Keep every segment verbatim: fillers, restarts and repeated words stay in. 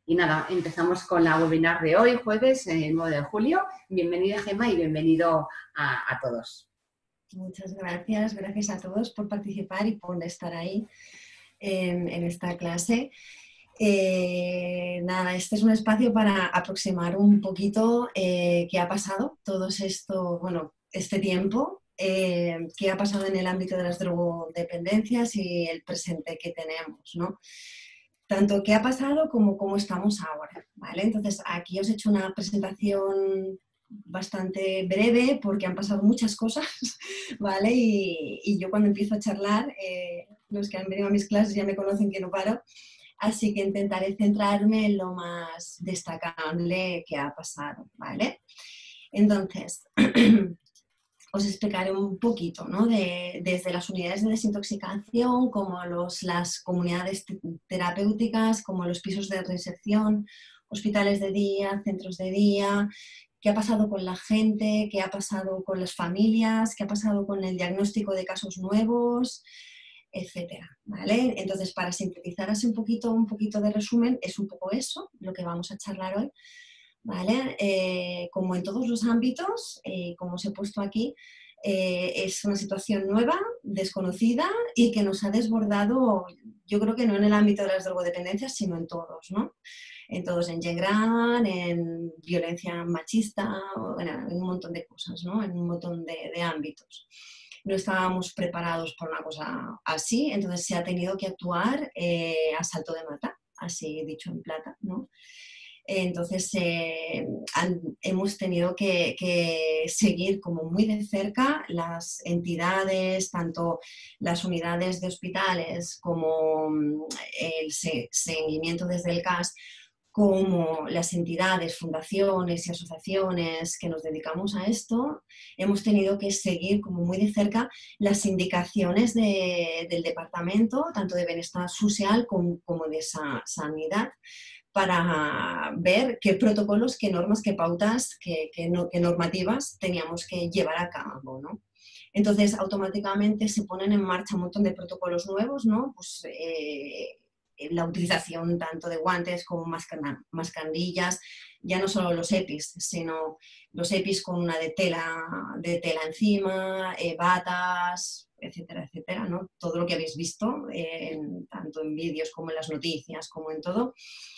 Y nada, empezamos con la webinar de hoy, jueves eh, nueve de julio. Bienvenida, Gemma, y bienvenido a, a todos. Muchas gracias, gracias a todos por participar y por estar ahí en, en esta clase. Eh, nada, este es un espacio para aproximar un poquito eh, qué ha pasado todo esto, bueno, este tiempo, eh, qué ha pasado en el ámbito de las drogodependencias y el presente que tenemos, ¿no? Tanto qué ha pasado como cómo estamos ahora, ¿vale? Entonces, aquí os he hecho una presentación bastante breve porque han pasado muchas cosas, ¿vale? Y, y yo cuando empiezo a charlar, eh, los que han venido a mis clases ya me conocen que no paro, así que intentaré centrarme en lo más destacable que ha pasado, ¿vale? Entonces, os explicaré un poquito, ¿no? De, desde las unidades de desintoxicación, como los, las comunidades terapéuticas, como los pisos de reinserción, hospitales de día, centros de día, qué ha pasado con la gente, qué ha pasado con las familias, qué ha pasado con el diagnóstico de casos nuevos, etcétera, ¿vale? Entonces, para sintetizar así un poquito, un poquito de resumen, es un poco eso lo que vamos a charlar hoy, ¿vale? Eh, como en todos los ámbitos, eh, como os he puesto aquí, eh, es una situación nueva, desconocida y que nos ha desbordado, yo creo que no en el ámbito de las drogodependencias, sino en todos, ¿no? En todos, en Gen-Gran, en violencia machista, bueno, en un montón de cosas, ¿no? En un montón de, de ámbitos. No estábamos preparados para una cosa así, entonces se ha tenido que actuar eh, a salto de mata, así dicho en plata, ¿no? Entonces eh, han, hemos tenido que, que seguir como muy de cerca las entidades, tanto las unidades de hospitales como el seguimiento desde el C A S, como las entidades, fundaciones y asociaciones que nos dedicamos a esto, hemos tenido que seguir como muy de cerca las indicaciones de, del departamento, tanto de bienestar social como, como de sa, sanidad, para ver qué protocolos, qué normas, qué pautas, qué, qué, no, qué normativas teníamos que llevar a cabo, ¿no? Entonces, automáticamente se ponen en marcha un montón de protocolos nuevos, ¿no? Pues, eh, la utilización tanto de guantes como mascarillas, ya no solo los EPIs, sino los EPIs con una de tela, de tela encima, eh, batas, etcétera, etcétera, ¿no? Todo lo que habéis visto, eh, en, tanto en vídeos como en las noticias, como en todo.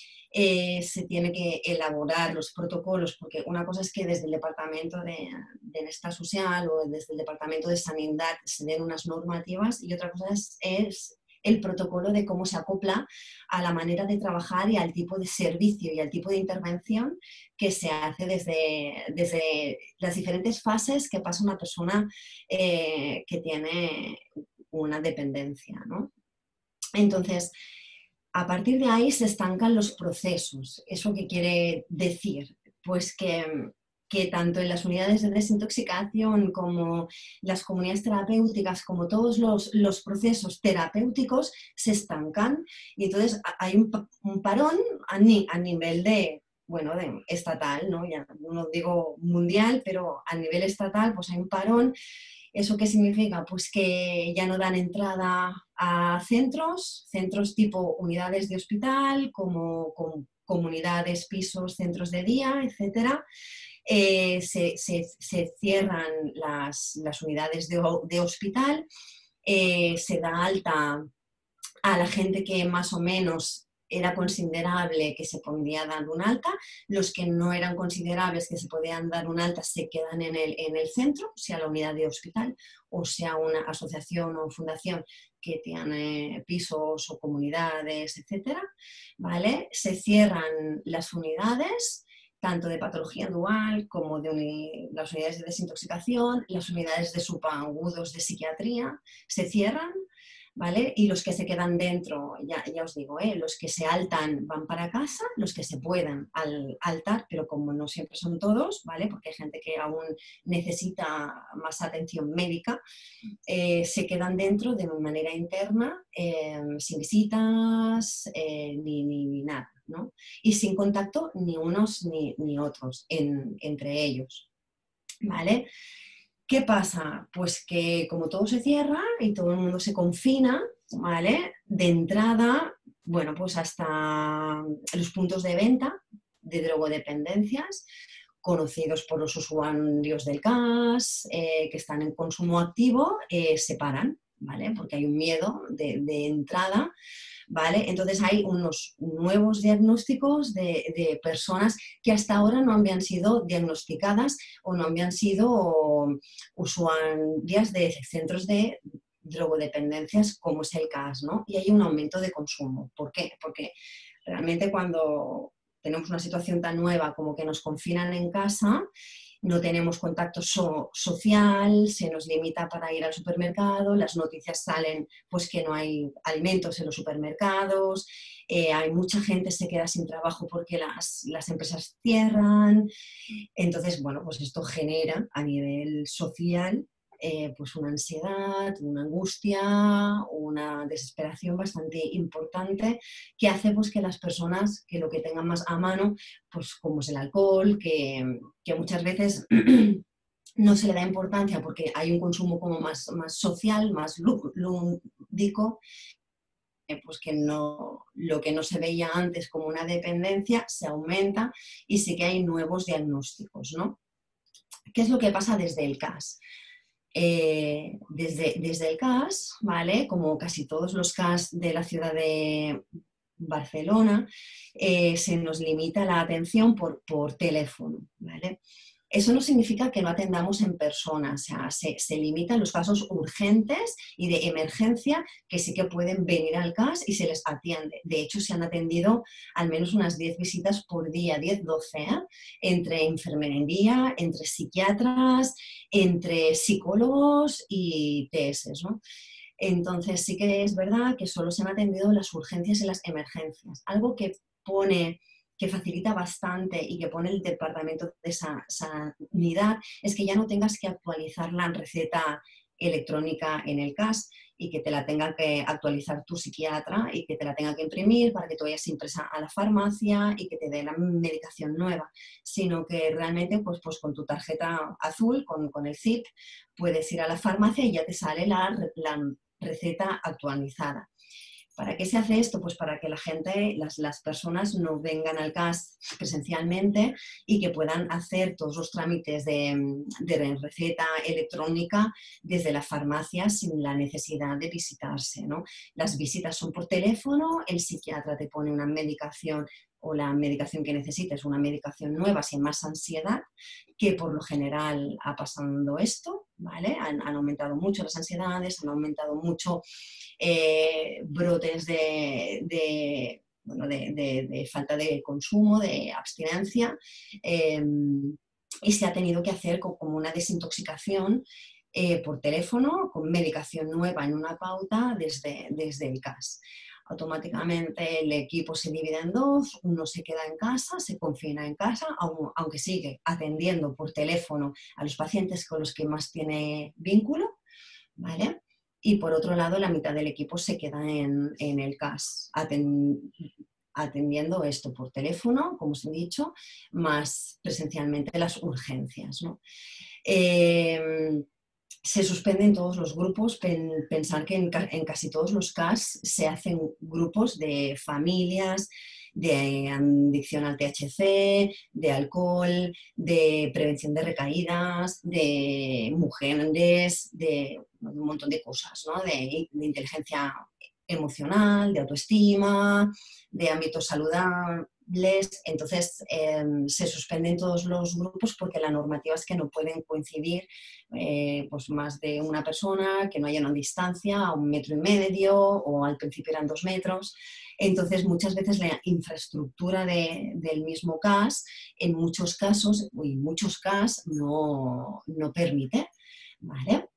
Eh, se tiene que elaborar los protocolos, porque una cosa es que desde el Departamento de Bienestar Social o desde el Departamento de Sanidad se den unas normativas y otra cosa es, es el protocolo de cómo se acopla a la manera de trabajar y al tipo de servicio y al tipo de intervención que se hace desde, desde las diferentes fases que pasa una persona eh, que tiene una dependencia, ¿no? Entonces, a partir de ahí se estancan los procesos. ¿Eso qué quiere decir? Pues que, que tanto en las unidades de desintoxicación como las comunidades terapéuticas, como todos los, los procesos terapéuticos, se estancan y entonces hay un, un parón a, ni, a nivel de, bueno, de estatal, ¿no? Ya no digo mundial, pero a nivel estatal pues hay un parón. ¿Eso qué significa? Pues que ya no dan entrada a centros, centros tipo unidades de hospital, como, como comunidades, pisos, centros de día, etcétera. Eh, se, se, se cierran las, las unidades de, de hospital, eh, se da alta a la gente que más o menos era considerable que se podía dar un alta, los que no eran considerables que se podían dar un alta se quedan en el, en el centro, sea la unidad de hospital o sea una asociación o fundación que tiene pisos o comunidades, etcétera, ¿vale? Se cierran las unidades, tanto de patología dual como de uni las unidades de desintoxicación, las unidades de subagudos de psiquiatría, se cierran, ¿vale? Y los que se quedan dentro, ya, ya os digo, ¿eh? Los que se altan van para casa, los que se puedan al, altar, pero como no siempre son todos, ¿vale? Porque hay gente que aún necesita más atención médica, eh, se quedan dentro de manera interna, eh, sin visitas, eh, ni, ni, ni nada, ¿no? Y sin contacto ni unos ni, ni otros en, entre ellos, ¿vale? ¿Qué pasa? Pues que como todo se cierra y todo el mundo se confina, ¿vale? De entrada bueno, pues hasta los puntos de venta de drogodependencias, conocidos por los usuarios del gas, eh, que están en consumo activo, eh, se paran, ¿vale? Porque hay un miedo de, de entrada, ¿vale? Entonces hay unos nuevos diagnósticos de, de personas que hasta ahora no habían sido diagnosticadas o no habían sido usuarias de centros de drogodependencias como es el gas, ¿no? Y hay un aumento de consumo. ¿Por qué? Porque realmente cuando tenemos una situación tan nueva como que nos confinan en casa, no tenemos contacto so social, se nos limita para ir al supermercado, las noticias salen pues que no hay alimentos en los supermercados, eh, hay mucha gente que se queda sin trabajo porque las, las empresas cierran. Entonces, bueno, pues esto genera a nivel social eh, pues una ansiedad, una angustia, una desesperación bastante importante que hace pues, que las personas que lo que tengan más a mano, pues como es el alcohol, que, que muchas veces no se le da importancia porque hay un consumo como más, más social, más lúdico, eh, pues que no, lo que no se veía antes como una dependencia se aumenta y sí que hay nuevos diagnósticos, ¿no? ¿Qué es lo que pasa desde el C A S? Eh, desde, desde el C A S, ¿vale? Como casi todos los C A S de la ciudad de Barcelona, eh, se nos limita la atención por, por teléfono, ¿vale? Eso no significa que no atendamos en persona, o sea, se, se limitan los casos urgentes y de emergencia que sí que pueden venir al C A S y se les atiende. De hecho, se han atendido al menos unas diez visitas por día, diez, doce, ¿eh? Entre enfermería, entre psiquiatras, entre psicólogos y T S, ¿no? Entonces sí que es verdad que solo se han atendido las urgencias y las emergencias, algo que pone que facilita bastante y que pone el Departamento de Sanidad es que ya no tengas que actualizar la receta electrónica en el C A S y que te la tenga que actualizar tu psiquiatra y que te la tenga que imprimir para que tú vayas impresa a la farmacia y que te dé la medicación nueva, sino que realmente pues, pues con tu tarjeta azul, con, con el C I P, puedes ir a la farmacia y ya te sale la, la receta actualizada. ¿Para qué se hace esto? Pues para que la gente, las, las personas no vengan al C A S presencialmente y que puedan hacer todos los trámites de, de receta electrónica desde la farmacia sin la necesidad de visitarse, ¿no? Las visitas son por teléfono, el psiquiatra te pone una medicación o la medicación que necesites, una medicación nueva sin más ansiedad, que por lo general ha pasado esto, ¿vale? Han, han aumentado mucho las ansiedades, han aumentado mucho eh, brotes de, de, bueno, de, de, de falta de consumo, de abstinencia, eh, y se ha tenido que hacer como una desintoxicación eh, por teléfono, con medicación nueva en una pauta desde, desde el C A S. Automáticamente el equipo se divide en dos, uno se queda en casa, se confina en casa, aunque sigue atendiendo por teléfono a los pacientes con los que más tiene vínculo, ¿vale? Y por otro lado, la mitad del equipo se queda en, en el C A S, atend, atendiendo esto por teléfono, como os he dicho, más presencialmente las urgencias, ¿no? Eh, Se suspenden todos los grupos, pensar que en, en casi todos los C A S se hacen grupos de familias, de adicción al T H C, de alcohol, de prevención de recaídas, de mujeres, de un montón de cosas, ¿no? de, de inteligencia emocional, de autoestima, de ámbitos saludables. Entonces eh, se suspenden todos los grupos porque la normativa es que no pueden coincidir eh, pues más de una persona, que no haya una distancia a un metro y medio o al principio eran dos metros. Entonces muchas veces la infraestructura de, del mismo C A S en muchos casos, y muchos C A S no, no permite, ¿vale?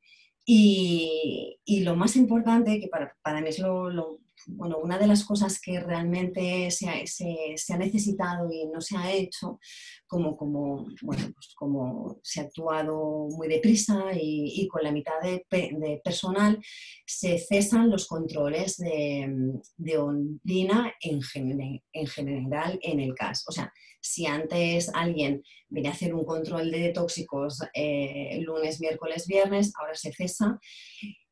Y, y lo más importante, que para, para mí es lo, lo, bueno, una de las cosas que realmente se ha, se, se ha necesitado y no se ha hecho, como, como, bueno, pues como se ha actuado muy deprisa y, y con la mitad de, de personal, se cesan los controles de, de orina en, gen, en general en el C A S. O sea, si antes alguien venía a hacer un control de tóxicos eh, lunes, miércoles, viernes, ahora se cesa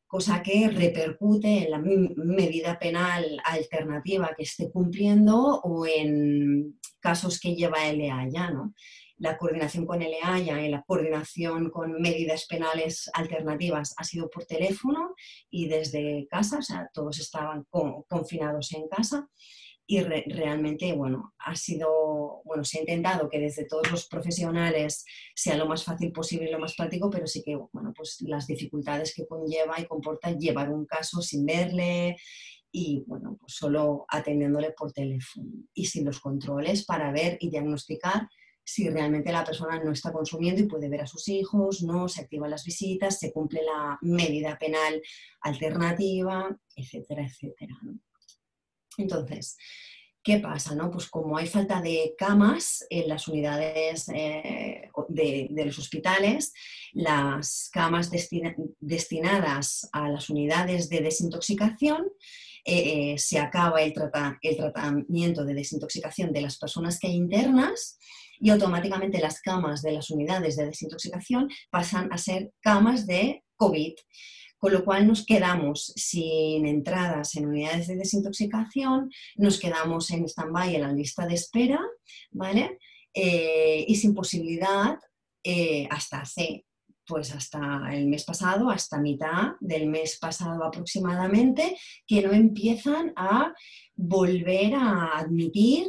cosa que repercute en la medida penal alternativa que esté cumpliendo o en casos que lleva el E A I A, ¿no? La coordinación con el E A I A y la coordinación con medidas penales alternativas ha sido por teléfono y desde casa, o sea, todos estaban con, confinados en casa. Y re, realmente, bueno, ha sido, bueno, se ha intentado que desde todos los profesionales sea lo más fácil posible y lo más práctico, pero sí que, bueno, pues las dificultades que conlleva y comporta llevar un caso sin verle y, bueno, pues solo atendiéndole por teléfono y sin los controles para ver y diagnosticar si realmente la persona no está consumiendo y puede ver a sus hijos, no, se activan las visitas, se cumple la medida penal alternativa, etcétera, etcétera, ¿no? Entonces, ¿qué pasa, no? Pues como hay falta de camas en las unidades eh, de, de los hospitales, las camas destina, destinadas a las unidades de desintoxicación, eh, eh, se acaba el, trata, el tratamiento de desintoxicación de las personas que hay internas y automáticamente las camas de las unidades de desintoxicación pasan a ser camas de COVID. Con lo cual nos quedamos sin entradas en unidades de desintoxicación, nos quedamos en stand-by en la lista de espera, ¿vale? Eh, y sin posibilidad eh, hasta hace, pues hasta el mes pasado, hasta mitad del mes pasado aproximadamente, que no empiezan a volver a admitir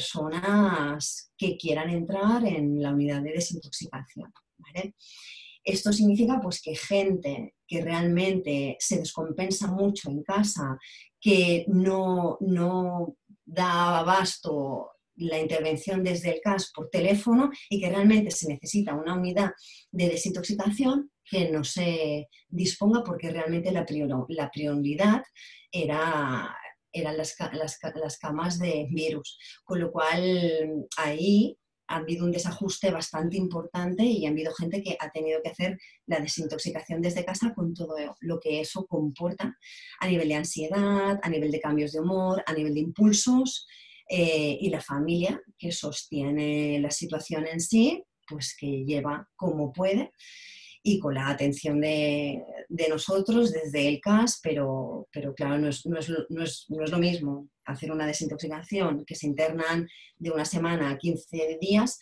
personas que quieran entrar en la unidad de desintoxicación, ¿vale? Esto significa pues, que gente que realmente se descompensa mucho en casa, que no, no da abasto la intervención desde el C A S por teléfono y que realmente se necesita una unidad de desintoxicación que no se disponga porque realmente la, prior, la prioridad era, eran las, las, las camas de virus. Con lo cual ahí ha habido un desajuste bastante importante y ha habido gente que ha tenido que hacer la desintoxicación desde casa con todo lo que eso comporta a nivel de ansiedad, a nivel de cambios de humor, a nivel de impulsos eh, y la familia que sostiene la situación en sí, pues que lleva como puede y con la atención de, de nosotros desde el C A S, pero, pero claro, no es, no, es, no, es, no es lo mismo hacer una desintoxicación que se internan de una semana a quince días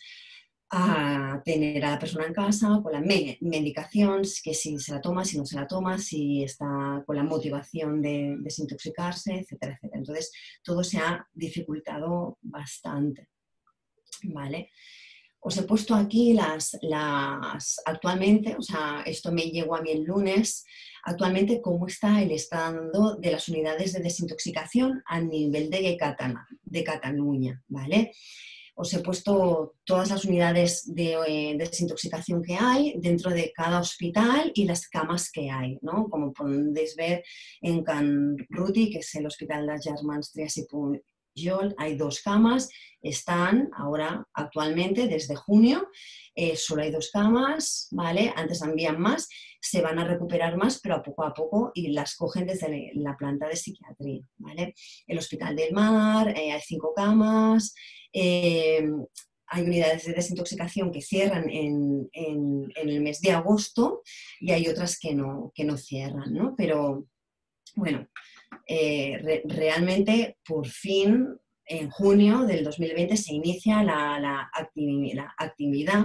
a tener a la persona en casa con la medicación, que si se la toma, si no se la toma, si está con la motivación de desintoxicarse, etcétera, etcétera. Entonces, todo se ha dificultado bastante, ¿vale? Os he puesto aquí las, las actualmente, o sea, esto me llegó a mí el lunes, actualmente cómo está el estado de las unidades de desintoxicación a nivel de, Catana, de Cataluña, ¿vale? Os he puesto todas las unidades de, de desintoxicación que hay dentro de cada hospital y las camas que hay, ¿no? Como podéis ver en Can Ruti, que es el hospital de Germans Trias i Pujol, hay dos camas, están ahora actualmente desde junio, eh, solo hay dos camas, ¿vale? Antes habían más, se van a recuperar más, pero a poco a poco y las cogen desde la planta de psiquiatría, ¿vale? El Hospital del Mar, eh, hay cinco camas, eh, hay unidades de desintoxicación que cierran en, en, en el mes de agosto y hay otras que no, que no cierran, ¿no? Pero bueno, eh, re, realmente por fin en junio del dos mil veinte se inicia la, la, actividad, la actividad.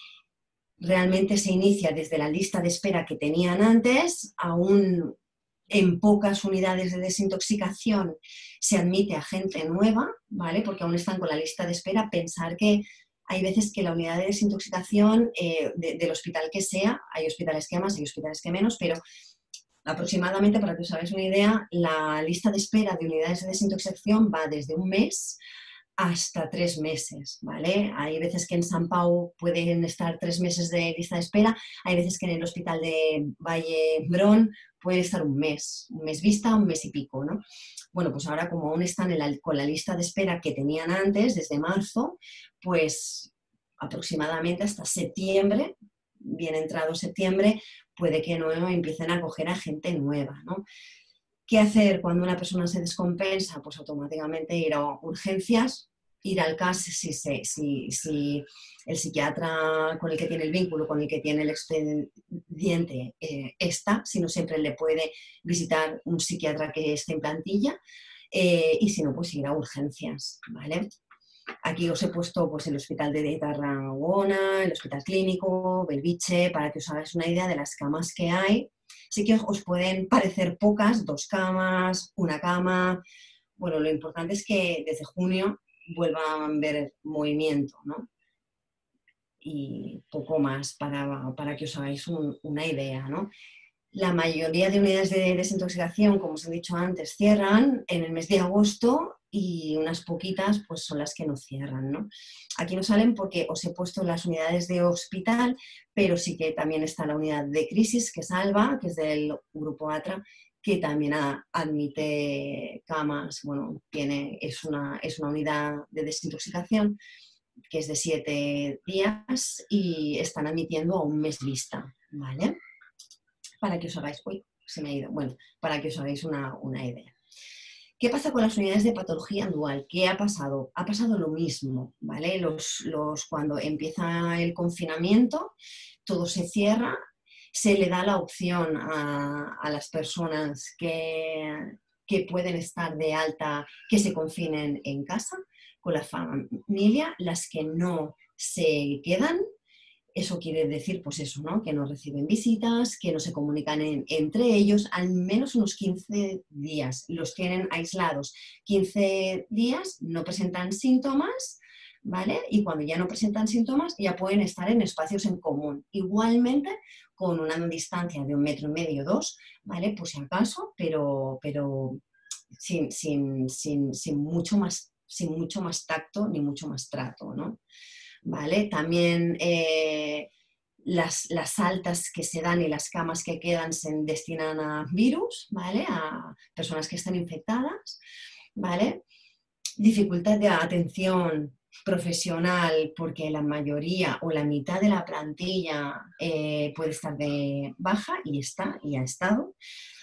Realmente se inicia desde la lista de espera que tenían antes, aún en pocas unidades de desintoxicación se admite a gente nueva, ¿vale? Porque aún están con la lista de espera. Pensar que hay veces que la unidad de desintoxicación eh, de, del hospital que sea, hay hospitales que más, hay hospitales que menos, pero aproximadamente, para que os hagáis una idea, la lista de espera de unidades de desintoxicación va desde un mes hasta tres meses, ¿vale? Hay veces que en San Pau pueden estar tres meses de lista de espera, hay veces que en el hospital de Valle Brón puede estar un mes, un mes vista, un mes y pico, ¿no? Bueno, pues ahora como aún están en la, con la lista de espera que tenían antes, desde marzo, pues aproximadamente hasta septiembre, bien entrado septiembre, puede que no empiecen a coger a gente nueva, ¿no? ¿Qué hacer cuando una persona se descompensa? Pues automáticamente ir a urgencias, ir al C A S si, se, si, si el psiquiatra con el que tiene el vínculo, con el que tiene el expediente eh, está, si no siempre le puede visitar un psiquiatra que esté en plantilla, eh, y si no, pues ir a urgencias, ¿vale? Aquí os he puesto pues, el Hospital de Tarragona, el Hospital Clínico, Belviche, para que os hagáis una idea de las camas que hay. Sí que os pueden parecer pocas, dos camas, una cama. Bueno, lo importante es que desde junio vuelvan a ver movimiento, ¿no? Y poco más para, para que os hagáis un, una idea, ¿no? La mayoría de unidades de desintoxicación, como os he dicho antes, cierran en el mes de agosto y unas poquitas pues, son las que no cierran, ¿no? Aquí no salen porque os he puesto las unidades de hospital, pero sí que también está la unidad de crisis, que es ALBA, que es del grupo ATRA, que también admite camas, bueno, tiene, es, una, es una unidad de desintoxicación que es de siete días y están admitiendo a un mes vista, ¿vale? Para que os hagáis, uy, se me ha ido, bueno, para que os hagáis una, una idea. ¿Qué pasa con las unidades de patología dual? ¿Qué ha pasado? Ha pasado lo mismo, ¿vale? Los, los, cuando empieza el confinamiento, todo se cierra, se le da la opción a, a las personas que, que pueden estar de alta, que se confinen en casa con la familia, las que no se quedan. Eso quiere decir, pues eso, ¿no? Que no reciben visitas, que no se comunican en, entre ellos, al menos unos quince días. Los tienen aislados quince días, no presentan síntomas, ¿vale? Y cuando ya no presentan síntomas, ya pueden estar en espacios en común. Igualmente, con una distancia de un metro y medio, dos, ¿vale? Pues si acaso, pero, pero sin, sin, sin, sin, mucho más, sin mucho más tacto ni mucho más trato, ¿no? ¿Vale? También eh, las, las altas que se dan y las camas que quedan se destinan a virus, ¿vale? A personas que están infectadas, ¿vale? Dificultad de atención profesional porque la mayoría o la mitad de la plantilla eh, puede estar de baja y está y ha estado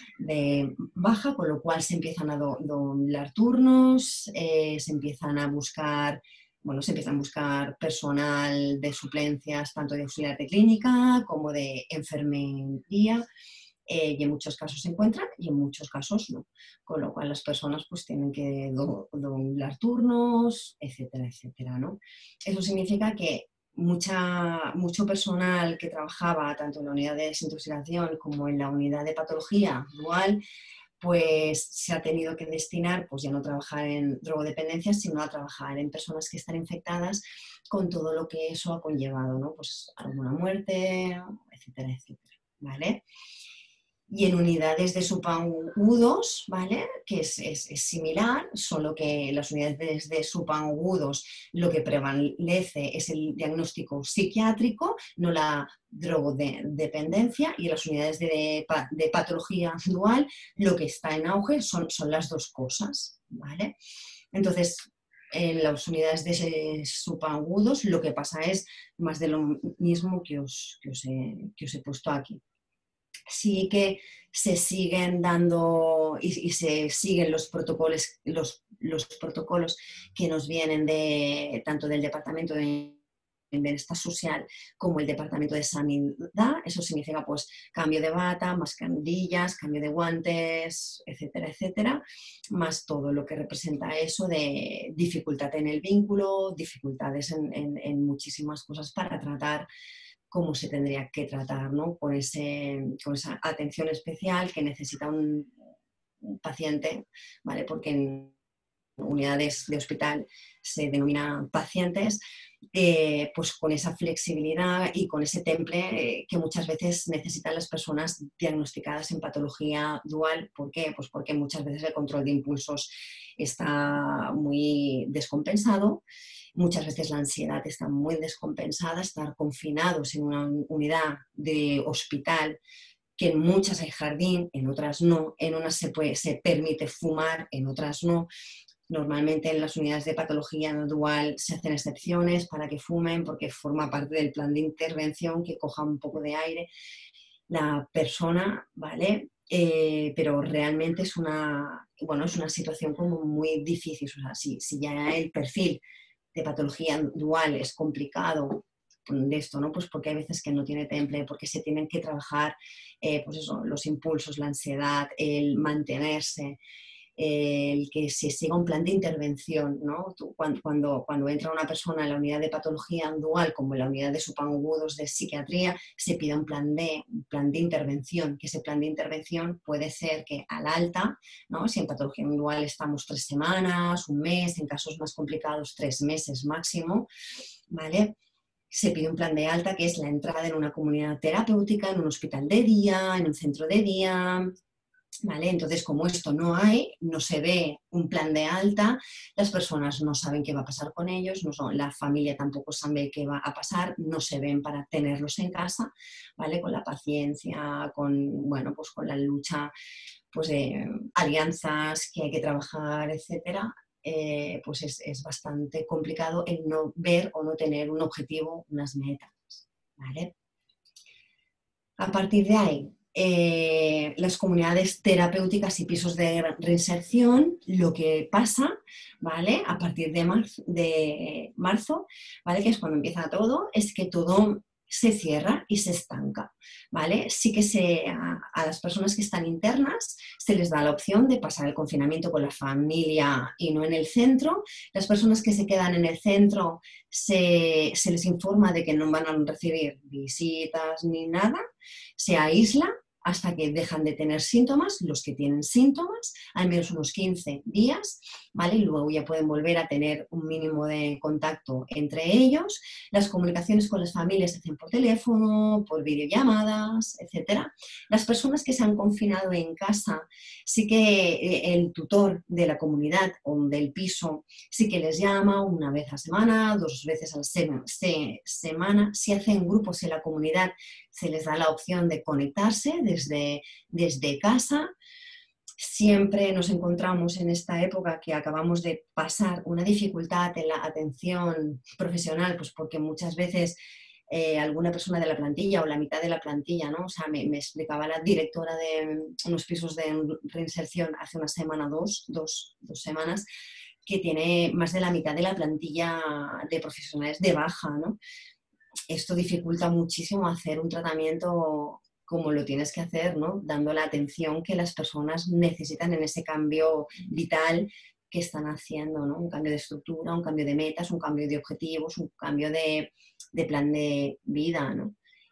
de baja, con lo cual se empiezan a do, doblar turnos, eh, se empiezan a buscar Bueno, se empiezan a buscar personal de suplencias, tanto de auxiliar de clínica como de enfermería, eh, y en muchos casos se encuentran y en muchos casos no. Con lo cual las personas pues tienen que do, doblar turnos, etcétera, etcétera, ¿no? Eso significa que mucha, mucho personal que trabajaba tanto en la unidad de desintoxicación como en la unidad de patología dual, pues se ha tenido que destinar, pues ya no trabajar en drogodependencias, sino a trabajar en personas que están infectadas con todo lo que eso ha conllevado, ¿no? Pues alguna muerte, etcétera, etcétera, ¿vale? Y en unidades de subagudos, ¿vale? Que es, es, es similar, solo que las unidades de subagudos lo que prevalece es el diagnóstico psiquiátrico, no la drogodependencia, y en las unidades de, de patología dual lo que está en auge son, son las dos cosas, ¿vale? Entonces, en las unidades de subagudos lo que pasa es más de lo mismo que os, que os, he, que os he puesto aquí. Sí que se siguen dando y, y se siguen los protocolos, los, los protocolos que nos vienen de, tanto del Departamento de Bienestar Social como el Departamento de Sanidad. Eso significa pues cambio de bata, mascarillas, cambio de guantes, etcétera, etcétera, más todo lo que representa eso de dificultad en el vínculo, dificultades en, en, en muchísimas cosas para tratar cómo se tendría que tratar, ¿no? Con, ese, con esa atención especial que necesita un, un paciente, ¿vale? Porque en unidades de hospital se denominan pacientes, eh, pues con esa flexibilidad y con ese temple eh, que muchas veces necesitan las personas diagnosticadas en patología dual. ¿Por qué? Pues porque muchas veces el control de impulsos está muy descompensado. Muchas veces la ansiedad está muy descompensada, estar confinados en una unidad de hospital, que en muchas hay jardín, en otras no, en unas se, puede, se permite fumar, en otras no. Normalmente en las unidades de patología dual se hacen excepciones para que fumen porque forma parte del plan de intervención, que coja un poco de aire la persona, ¿vale? Eh, pero realmente es una, bueno, es una situación como muy difícil. O sea, si, si ya el perfil de patología dual es complicado de esto, ¿no? Pues porque hay veces que no tiene temple, porque se tienen que trabajar eh, pues eso, los impulsos, la ansiedad, el mantenerse, el que se siga un plan de intervención, ¿no? Tú, cuando, cuando, cuando entra una persona en la unidad de patología dual, como en la unidad de subagudos de psiquiatría, se pide un plan de, un plan de intervención, que ese plan de intervención puede ser que al alta, ¿no? Si en patología dual estamos tres semanas, un mes, en casos más complicados tres meses máximo, ¿vale? Se pide un plan de alta, que es la entrada en una comunidad terapéutica, en un hospital de día, en un centro de día, ¿vale? Entonces, como esto no hay, no se ve un plan de alta, las personas no saben qué va a pasar con ellos, no, la familia tampoco sabe qué va a pasar, no se ven para tenerlos en casa, ¿vale? Con la paciencia, con, bueno, pues con la lucha, pues de alianzas que hay que trabajar, etcétera. Eh, pues es, es bastante complicado el no ver o no tener un objetivo, unas metas, ¿vale? A partir de ahí, eh, las comunidades terapéuticas y pisos de reinserción, lo que pasa, ¿vale? A partir de marzo, de marzo, ¿vale? Que es cuando empieza todo, es que todo se cierra y se estanca, ¿vale? Sí que se, a, a las personas que están internas se les da la opción de pasar el confinamiento con la familia y no en el centro. Las personas que se quedan en el centro se, se les informa de que no van a recibir visitas ni nada, se aísla hasta que dejan de tener síntomas, los que tienen síntomas, al menos unos quince días, ¿vale? Y luego ya pueden volver a tener un mínimo de contacto entre ellos. Las comunicaciones con las familias se hacen por teléfono, por videollamadas, etcétera. Las personas que se han confinado en casa, sí que el tutor de la comunidad o del piso sí que les llama una vez a la semana, dos veces a la se se semana. Si hacen grupos en la comunidad, se les da la opción de conectarse desde, desde casa. Siempre nos encontramos en esta época que acabamos de pasar una dificultad en la atención profesional, pues porque muchas veces eh, alguna persona de la plantilla o la mitad de la plantilla, ¿no? O sea, me, me explicaba la directora de unos pisos de reinserción hace una semana, dos, dos, dos semanas, que tiene más de la mitad de la plantilla de profesionales de baja, ¿no? Esto dificulta muchísimo hacer un tratamiento como lo tienes que hacer, ¿no? Dando la atención que las personas necesitan en ese cambio vital que están haciendo, ¿no? Un cambio de estructura, un cambio de metas, un cambio de objetivos, un cambio de, de plan de vida, ¿no?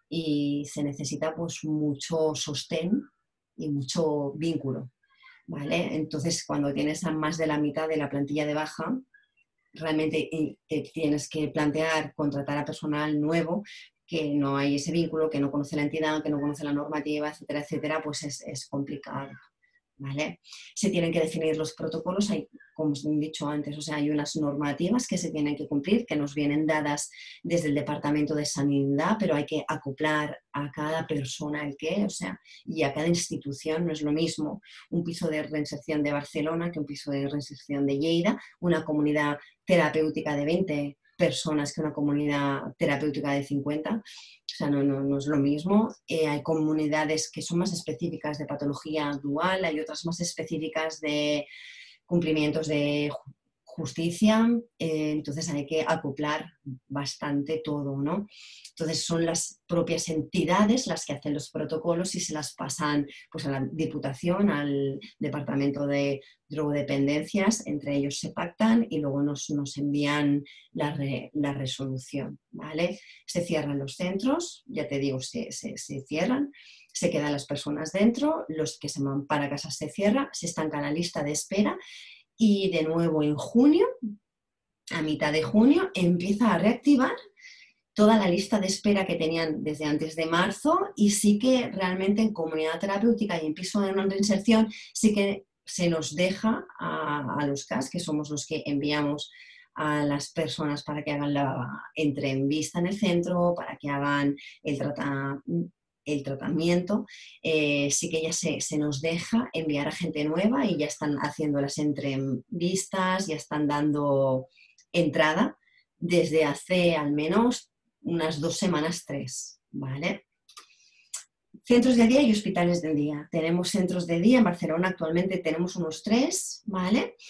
Y se necesita pues mucho sostén y mucho vínculo, ¿vale? Entonces, cuando tienes a más de la mitad de la plantilla de baja, realmente te tienes que plantear contratar a personal nuevo, que no hay ese vínculo, que no conoce la entidad, que no conoce la normativa, etcétera, etcétera, pues es, es complicado, ¿vale? Se tienen que definir los protocolos, hay, como os he dicho antes, o sea, hay unas normativas que se tienen que cumplir, que nos vienen dadas desde el Departamento de Sanidad, pero hay que acoplar a cada persona el qué, o sea, y a cada institución. No es lo mismo un piso de reinserción de Barcelona que un piso de reinserción de Lleida, una comunidad terapéutica de veinte personas que una comunidad terapéutica de cincuenta, o sea, no, no, no es lo mismo. Eh, hay comunidades que son más específicas de patología dual, hay otras más específicas de cumplimientos de justicia, eh, entonces hay que acoplar bastante todo, ¿no? Entonces son las propias entidades las que hacen los protocolos y se las pasan pues, a la Diputación, al Departamento de Drogodependencias, entre ellos se pactan y luego nos, nos envían la, re, la resolución, ¿vale? Se cierran los centros, ya te digo, se, se, se cierran, se quedan las personas dentro, los que se van para casa se cierra, se estanca la lista de espera. Y de nuevo en junio, a mitad de junio, empieza a reactivar toda la lista de espera que tenían desde antes de marzo y sí que realmente en comunidad terapéutica y en piso de reinserción sí que se nos deja a, a los C A S, que somos los que enviamos a las personas para que hagan la entrevista en el centro, para que hagan el tratamiento, el tratamiento, eh, sí que ya se, se nos deja enviar a gente nueva y ya están haciendo las entrevistas, ya están dando entrada desde hace al menos unas dos semanas, tres, ¿vale? Centros de día y hospitales de día. Tenemos centros de día, en Barcelona actualmente tenemos unos tres, ¿vale?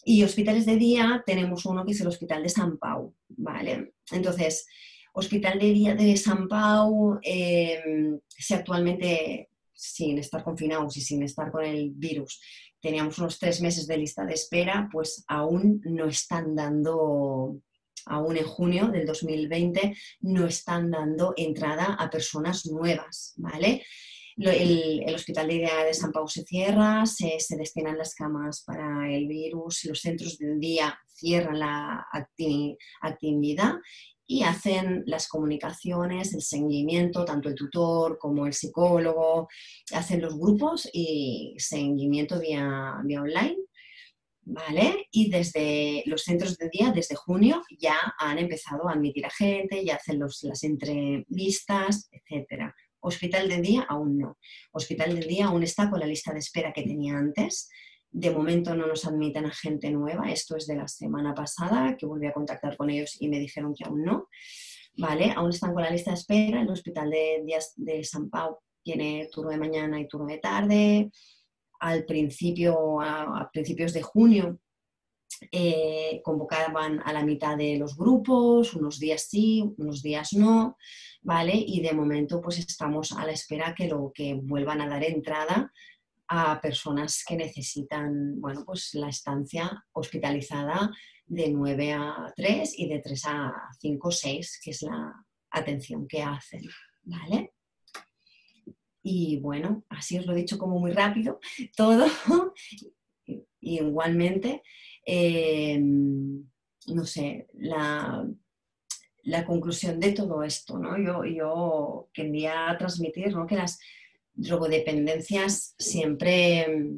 Y hospitales de día tenemos uno que es el Hospital de Sant Pau, ¿vale? Entonces, Hospital de Día de Sant Pau, eh, si actualmente, sin estar confinados y sin estar con el virus, teníamos unos tres meses de lista de espera, pues aún no están dando, aún en junio del dos mil veinte, no están dando entrada a personas nuevas, ¿vale? El, el Hospital de Día de Sant Pau se cierra, se, se destinan las camas para el virus, los centros de día cierran la acti actividad y hacen las comunicaciones, el seguimiento, tanto el tutor como el psicólogo, hacen los grupos y seguimiento vía, vía online, ¿vale? Y desde los centros de día, desde junio, ya han empezado a admitir a gente, ya hacen los, las entrevistas, etcétera. Hospital de día aún no. Hospital de día aún está con la lista de espera que tenía antes. De momento no nos admiten a gente nueva. Esto es de la semana pasada, que volví a contactar con ellos y me dijeron que aún no. Vale, aún están con la lista de espera. El Hospital de Días de Sant Pau tiene turno de mañana y turno de tarde. Al principio, a, a principios de junio, eh, convocaban a la mitad de los grupos, unos días sí, unos días no, ¿vale? Y de momento pues estamos a la espera que, lo, que vuelvan a dar entrada a personas que necesitan, bueno, pues la estancia hospitalizada de nueve a tres y de tres a cinco o seis, que es la atención que hacen, ¿vale? Y bueno, así os lo he dicho como muy rápido todo. Y igualmente, eh, no sé, la, la conclusión de todo esto, ¿no? Yo, yo quería transmitir, ¿no?, que las drogodependencias siempre,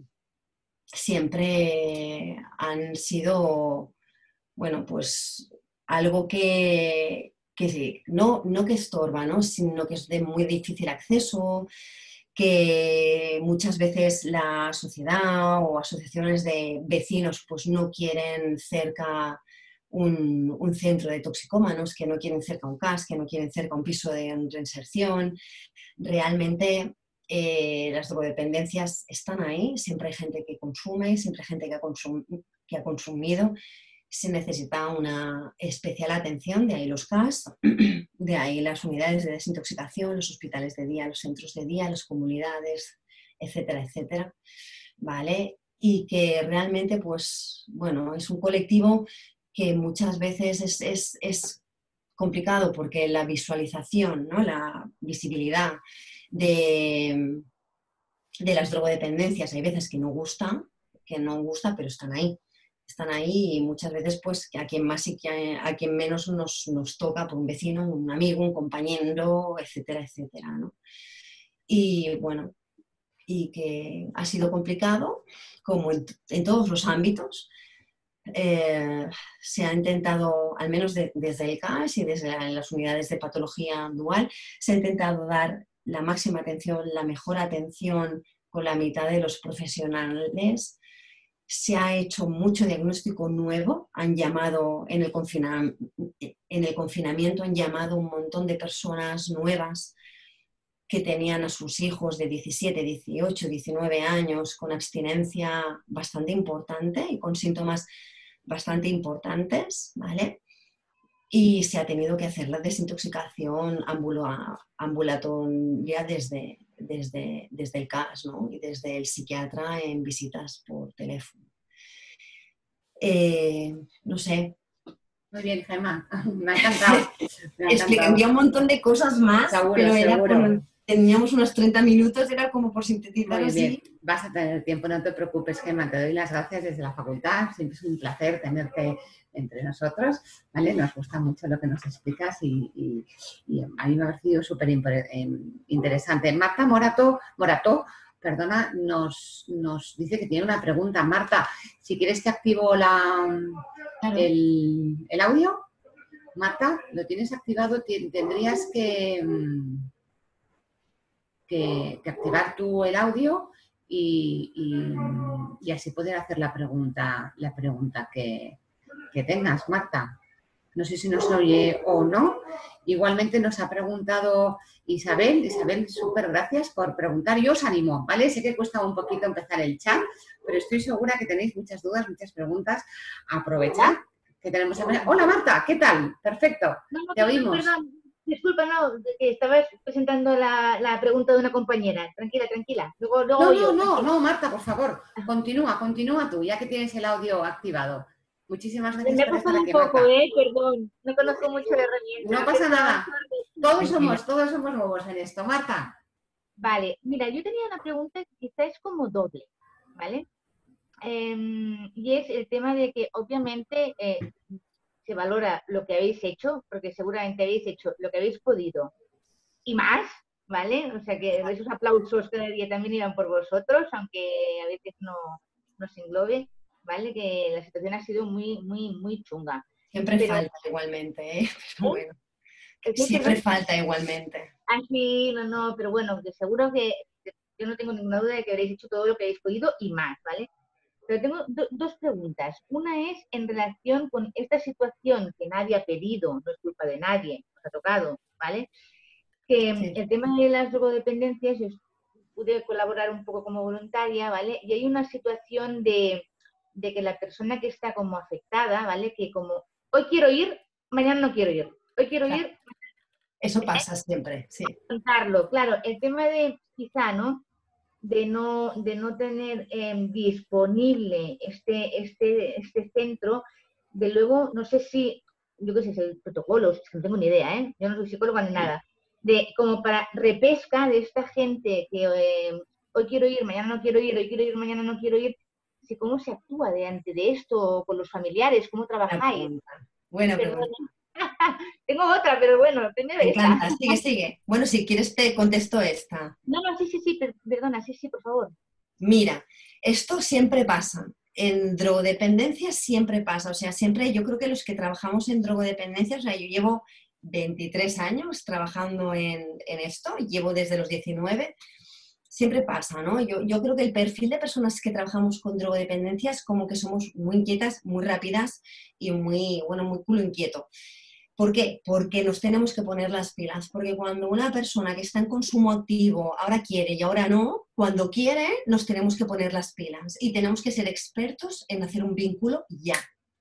siempre han sido, bueno, pues algo que, que no, no que estorba, ¿no?, sino que es de muy difícil acceso, que muchas veces la sociedad o asociaciones de vecinos pues no quieren cerca un, un centro de toxicómanos, que no quieren cerca un C A S, que no quieren cerca un piso de reinserción. Realmente eh, las drogodependencias están ahí, siempre hay gente que consume, siempre hay gente que ha, consum que ha consumido. Se necesita una especial atención, de ahí los C A S, de ahí las unidades de desintoxicación, los hospitales de día, los centros de día, las comunidades, etcétera, etcétera, ¿vale? Y que realmente, pues, bueno, es un colectivo que muchas veces es, es, es complicado porque la visualización, ¿no?, la visibilidad de, de las drogodependencias hay veces que no gusta, que no gusta, pero están ahí. Están ahí y muchas veces pues a quien más y a quien menos nos, nos toca, por un vecino, un amigo, un compañero, etcétera, etcétera, ¿no? Y bueno, y que ha sido complicado, como en, en todos los ámbitos. Eh, se ha intentado, al menos de, desde el C A S y desde la, las unidades de patología dual, se ha intentado dar la máxima atención, la mejor atención con la mitad de los profesionales. Se ha hecho mucho diagnóstico nuevo, han llamado en el, confina, en el confinamiento, han llamado un montón de personas nuevas que tenían a sus hijos de diecisiete, dieciocho, diecinueve años con abstinencia bastante importante y con síntomas bastante importantes, ¿vale? Y se ha tenido que hacer la desintoxicación ambulatoria desde, desde, desde el C A S, ¿no?, y desde el psiquiatra en visitas por teléfono. Eh, no sé. Muy bien, Gemma, me ha encantado. Me ha Explicaría un montón de cosas más, seguro, pero era seguro. Por, teníamos unos treinta minutos, era como por sintetizar Muy así. bien, vas a tener tiempo, no te preocupes, Gemma, te doy las gracias desde la facultad, siempre es un placer tenerte entre nosotros, ¿vale? Nos gusta mucho lo que nos explicas y, y, y a mí me ha parecido súper interesante. Marta Morato, Morato perdona, nos, nos dice que tiene una pregunta. Marta, si quieres te activo la, claro. el, el audio. Marta, ¿lo tienes activado? Tendrías que, que, que activar tú el audio y, y, y así poder hacer la pregunta, la pregunta que, que tengas, Marta. No sé si nos oye o no. Igualmente nos ha preguntado Isabel. Isabel, súper gracias por preguntar. Yo os animo, ¿vale? Sé que cuesta un poquito empezar el chat, pero estoy segura que tenéis muchas dudas, muchas preguntas. Aprovechad que tenemos... Hola Marta, ¿qué tal? Perfecto, no, no, te perdón, oímos. Perdón. Disculpa, no, que estabas presentando la, la pregunta de una compañera. Tranquila, tranquila. Luego, luego No, yo, no, no, tranquila. no, Marta, por favor, continúa, continúa tú, ya que tienes el audio activado. Muchísimas gracias Me ha por estar costado un aquí, poco, Marta. ¿eh? Perdón. No conozco mucho la herramienta. No pasa Perdón, nada. sorry. Todos Tranquila. somos, todos somos nuevos en esto. Marta. Vale, mira, yo tenía una pregunta que quizá es como doble, ¿vale? Eh, y es el tema de que obviamente eh, se valora lo que habéis hecho, porque seguramente habéis hecho lo que habéis podido y más, ¿vale? O sea que esos aplausos cada día también iban por vosotros, aunque a veces no nos englobe, ¿vale? Que la situación ha sido muy, muy, muy chunga. Siempre Pero, falta igualmente, ¿eh? Pero ¿eh? bueno, ¿El qué, siempre perdón? falta igualmente. Ah, sí, no, no, pero bueno, que seguro que yo no tengo ninguna duda de que habréis hecho todo lo que habéis podido y más, ¿vale? Pero tengo do, dos preguntas. Una es en relación con esta situación que nadie ha pedido, no es culpa de nadie, nos ha tocado, ¿vale? Que Sí. el tema de las drogodependencias, yo pude colaborar un poco como voluntaria, ¿vale? Y hay una situación de, de que la persona que está como afectada, ¿vale? Que como, hoy quiero ir, mañana no quiero ir. Hoy quiero Claro, ir, eso pasa siempre, sí. contarlo. Claro, el tema de quizá, ¿no? De no, de no tener eh, disponible este, este, este centro, de luego, no sé si, yo qué sé, si hay protocolos, no tengo ni idea, ¿eh? Yo no soy psicóloga ni Sí. nada, de como para repesca de esta gente que eh, hoy quiero ir, mañana no quiero ir, hoy quiero ir, mañana no quiero ir, si cómo se actúa de ante de esto, con los familiares, cómo Buena trabajáis. pregunta. Buena Perdón. pregunta. Tengo otra, pero bueno, primero Me esta. encanta. Sigue, sigue. Bueno, si quieres te contesto esta. No, no, sí, sí, sí, per perdona, sí, sí, por favor. Mira, esto siempre pasa. En drogodependencia siempre pasa. O sea, siempre yo creo que los que trabajamos en drogodependencia, o sea, yo llevo veintitrés años trabajando en, en esto, llevo desde los diecinueve, siempre pasa, ¿no? Yo, yo creo que el perfil de personas que trabajamos con drogodependencia es como que somos muy inquietas, muy rápidas y muy, bueno, muy culo inquieto. ¿Por qué? Porque nos tenemos que poner las pilas, porque cuando una persona que está en consumo activo ahora quiere y ahora no, cuando quiere nos tenemos que poner las pilas y tenemos que ser expertos en hacer un vínculo ya,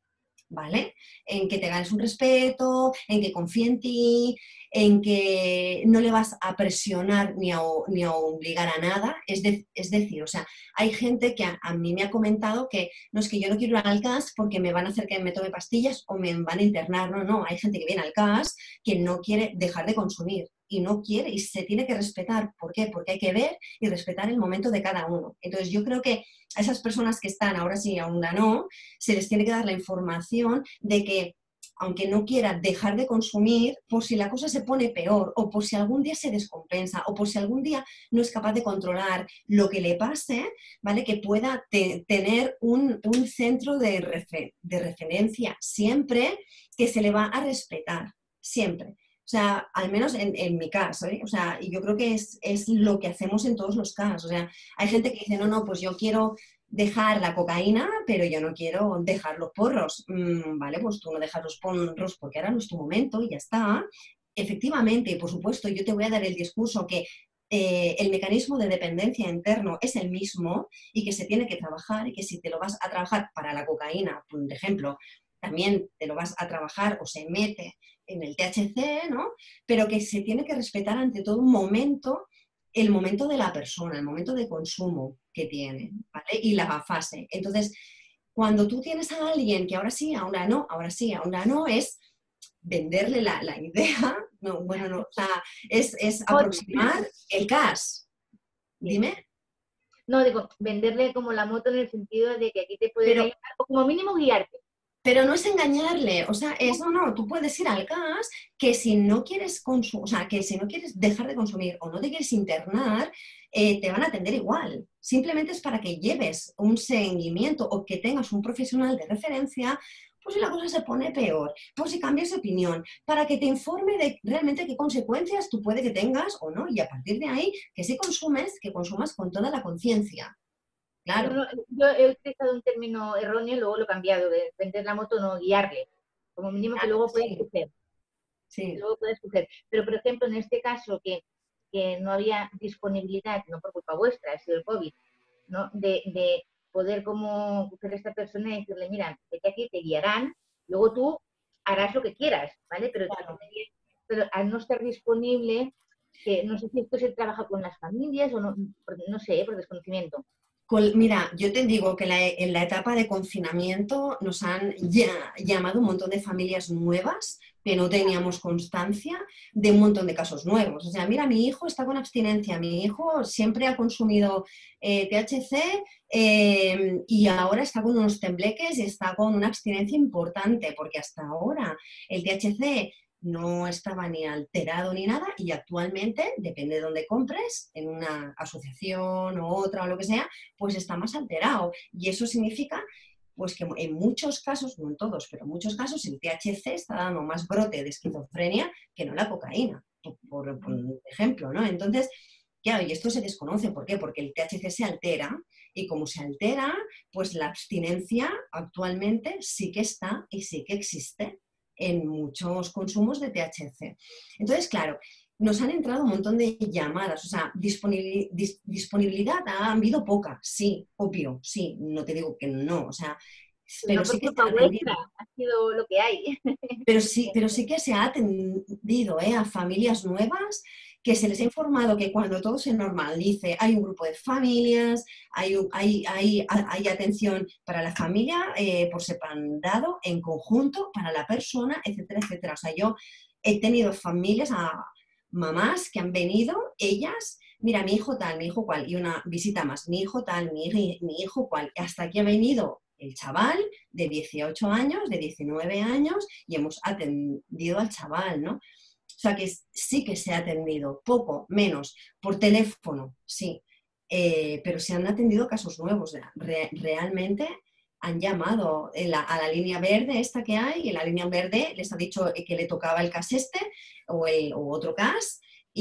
¿vale? En que te ganes un respeto, en que confíe en ti, en que no le vas a presionar ni a, ni a obligar a nada. Es, de, es decir, o sea, hay gente que a, a mí me ha comentado que no es que yo no quiero ir al C A S porque me van a hacer que me tome pastillas o me van a internar. No, no, hay gente que viene al C A S que no quiere dejar de consumir y no quiere y se tiene que respetar. ¿Por qué? Porque hay que ver y respetar el momento de cada uno. Entonces yo creo que a esas personas que están ahora sí, aún no, se les tiene que dar la información de que aunque no quiera dejar de consumir, por si la cosa se pone peor o por si algún día se descompensa o por si algún día no es capaz de controlar lo que le pase, ¿vale? Que pueda te, tener un, un centro de, refer, de referencia siempre, que se le va a respetar, siempre. O sea, al menos en, en mi caso, ¿eh? O sea, y yo creo que es, es lo que hacemos en todos los casos. O sea, hay gente que dice, no, no, pues yo quiero dejar la cocaína, pero yo no quiero dejar los porros. Mm, vale, pues tú no dejas los porros porque ahora no es tu momento y ya está. Efectivamente, por supuesto, yo te voy a dar el discurso que eh, el mecanismo de dependencia interno es el mismo y que se tiene que trabajar y que si te lo vas a trabajar para la cocaína, por ejemplo, también te lo vas a trabajar o se mete en el T H C, ¿no? Pero que se tiene que respetar ante todo un momento, el momento de la persona, el momento de consumo que tiene, ¿vale? Y la fase. Entonces, cuando tú tienes a alguien que ahora sí, ahora no, ahora sí, ahora no, es venderle la, la idea, no, bueno, no, o sea, es, es aproximar el cash. Dime. No, digo, venderle como la moto en el sentido de que aquí te pueden Pero, ayudar o como mínimo guiarte. Pero no es engañarle, o sea, eso no, tú puedes ir al gas que si no quieres consumir, o sea, que si no quieres dejar de consumir o no te quieres internar, eh, te van a atender igual. Simplemente es para que lleves un seguimiento o que tengas un profesional de referencia, pues si la cosa se pone peor, pues si cambias de opinión, para que te informe de realmente qué consecuencias tú puede que tengas o no, y a partir de ahí, que si consumes, que consumas con toda la conciencia. No, Claro. no, yo he utilizado un término erróneo y luego lo he cambiado, de vender la moto, no guiarle. Como mínimo que Claro, luego pueda sí. crecer. Sí. Luego puedes coger. Pero, por ejemplo, en este caso que, que no había disponibilidad, no por culpa vuestra, ha sido el COVID, ¿no? De, de poder como coger a esta persona y decirle, mira, vete aquí, te guiarán, luego tú harás lo que quieras, ¿vale? Pero, Claro. pero al no estar disponible, que no sé si esto se trabaja con las familias o no, no sé, por desconocimiento. Mira, yo te digo que la, en la etapa de confinamiento nos han ya, llamado un montón de familias nuevas que no teníamos constancia de un montón de casos nuevos. O sea, mira, mi hijo está con abstinencia, mi hijo siempre ha consumido eh, T H C eh, y ahora está con unos tembleques y está con una abstinencia importante, porque hasta ahora el T H C no estaba ni alterado ni nada y actualmente, depende de dónde compres, en una asociación o otra o lo que sea, pues está más alterado. Y eso significa pues que en muchos casos, no en todos, pero en muchos casos el T H C está dando más brote de esquizofrenia que no la cocaína, por, por ejemplo, ¿no? Entonces, claro, y esto se desconoce. ¿Por qué? Porque el T H C se altera y como se altera, pues la abstinencia actualmente sí que está y sí que existe en muchos consumos de T H C. Entonces, claro, nos han entrado un montón de llamadas, o sea, disponibilidad, disponibilidad ha habido poca, sí, obvio, sí, no te digo que no, o sea, pero no sí que se culpa ha atendido. vuestra, ha sido lo que hay. Pero sí, pero sí que se ha atendido ¿eh? a familias nuevas, que se les ha informado que cuando todo se normalice hay un grupo de familias, hay, hay, hay, hay atención para la familia eh, por separado, en conjunto, para la persona, etcétera, etcétera. O sea, yo he tenido familias, a mamás que han venido, ellas, mira, mi hijo tal, mi hijo cual, y una visita más, mi hijo tal, mi, mi hijo cual, hasta aquí ha venido el chaval de dieciocho años, de diecinueve años, y hemos atendido al chaval, ¿no? O sea que sí que se ha atendido, poco, menos, por teléfono, sí, eh, pero se han atendido casos nuevos. Re, realmente han llamado la, a la línea verde esta que hay, y en la línea verde les ha dicho que le tocaba el C A S este o, el, o otro C A S,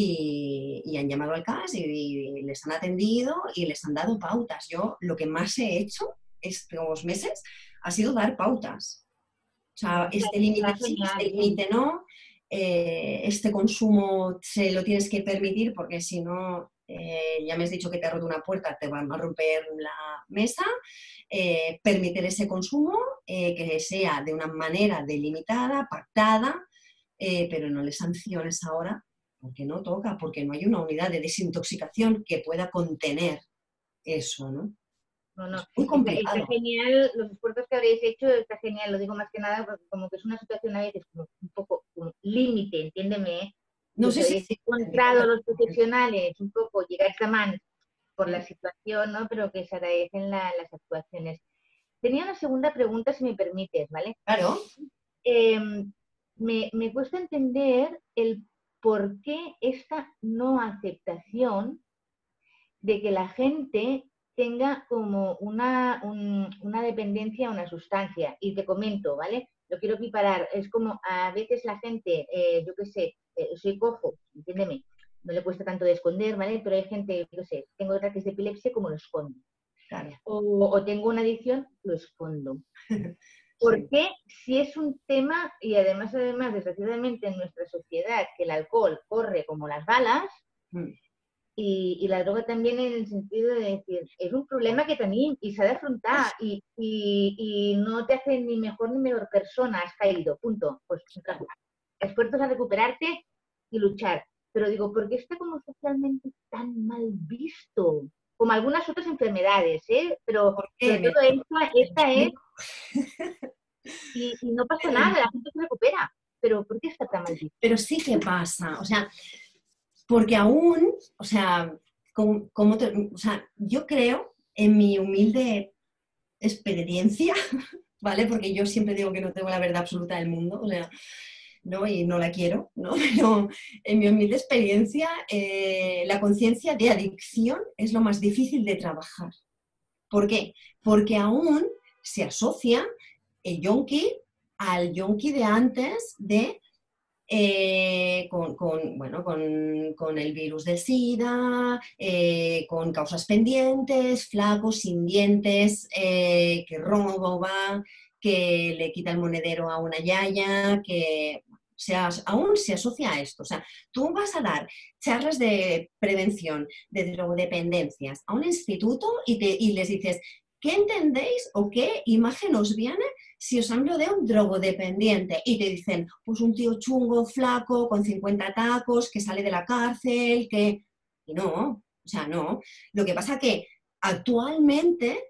y, y han llamado al C A S y, y les han atendido y les han dado pautas. Yo lo que más he hecho estos meses ha sido dar pautas. O sea, este límite sí, este límite no, eh, este consumo se lo tienes que permitir porque si no, eh, ya me has dicho que te ha roto una puerta, te van a romper la mesa. Eh, permitir ese consumo, eh, que sea de una manera delimitada, pactada, eh, pero no le sanciones ahora porque no toca, porque no hay una unidad de desintoxicación que pueda contener eso, ¿no? No, no. Es muy complicado. Está, está genial, los esfuerzos que habréis hecho, está genial, lo digo más que nada porque como que es una situación a veces como un poco límite, entiéndeme, no que sé habéis si encontrado los profesionales un poco llegar a man por la situación, ¿no? Pero que se agradecen la, las actuaciones. Tenía una segunda pregunta, si me permites, ¿vale? Claro. Eh, me, me cuesta entender el por qué esta no aceptación de que la gente tenga como una, un, una dependencia a una sustancia. Y te comento, ¿vale? Lo quiero equiparar. Es como a veces la gente, eh, yo qué sé, eh, soy cojo, entiéndeme, no le cuesta tanto de esconder, ¿vale? Pero hay gente, yo qué sé, tengo ataques de epilepsia, como lo escondo. Claro. O, o tengo una adicción, lo escondo. ¿Por Sí. qué? Si es un tema, y además, además, desgraciadamente en nuestra sociedad, que el alcohol corre como las balas, mm. Y, y la droga también en el sentido de decir, es un problema que también y se ha de afrontar y, y, y no te hace ni mejor ni mejor persona, has caído, punto. Pues esfuerzos a recuperarte y luchar. Pero digo, ¿por qué está como socialmente tan mal visto? Como algunas otras enfermedades, ¿eh? Pero sobre todo esta, esta es... Y, y no pasa nada, la gente se recupera. Pero ¿por qué está tan mal visto? Pero sí que pasa, o sea... Porque aún, o sea, como, como te, o sea, yo creo, en mi humilde experiencia, ¿vale? Porque yo siempre digo que no tengo la verdad absoluta del mundo, o sea, ¿no? Y no la quiero, ¿no? Pero en mi humilde experiencia, eh, la conciencia de adicción es lo más difícil de trabajar. ¿Por qué? Porque aún se asocia el yonki al yonki de antes de... Eh, con, con, bueno, con, con el virus del SIDA, eh, con causas pendientes, flacos, sin dientes, eh, que roba, que le quita el monedero a una yaya, que se as, aún se asocia a esto. O sea, tú vas a dar charlas de prevención de drogodependencias a un instituto y, te, y les dices, ¿qué entendéis o qué imagen os viene si os hablo de un drogodependiente? Y te dicen, pues un tío chungo, flaco, con cincuenta tacos, que sale de la cárcel, que... Y no, o sea, no. Lo que pasa que actualmente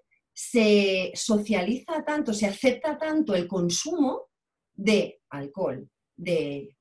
se socializa tanto, se acepta tanto el consumo de alcohol, de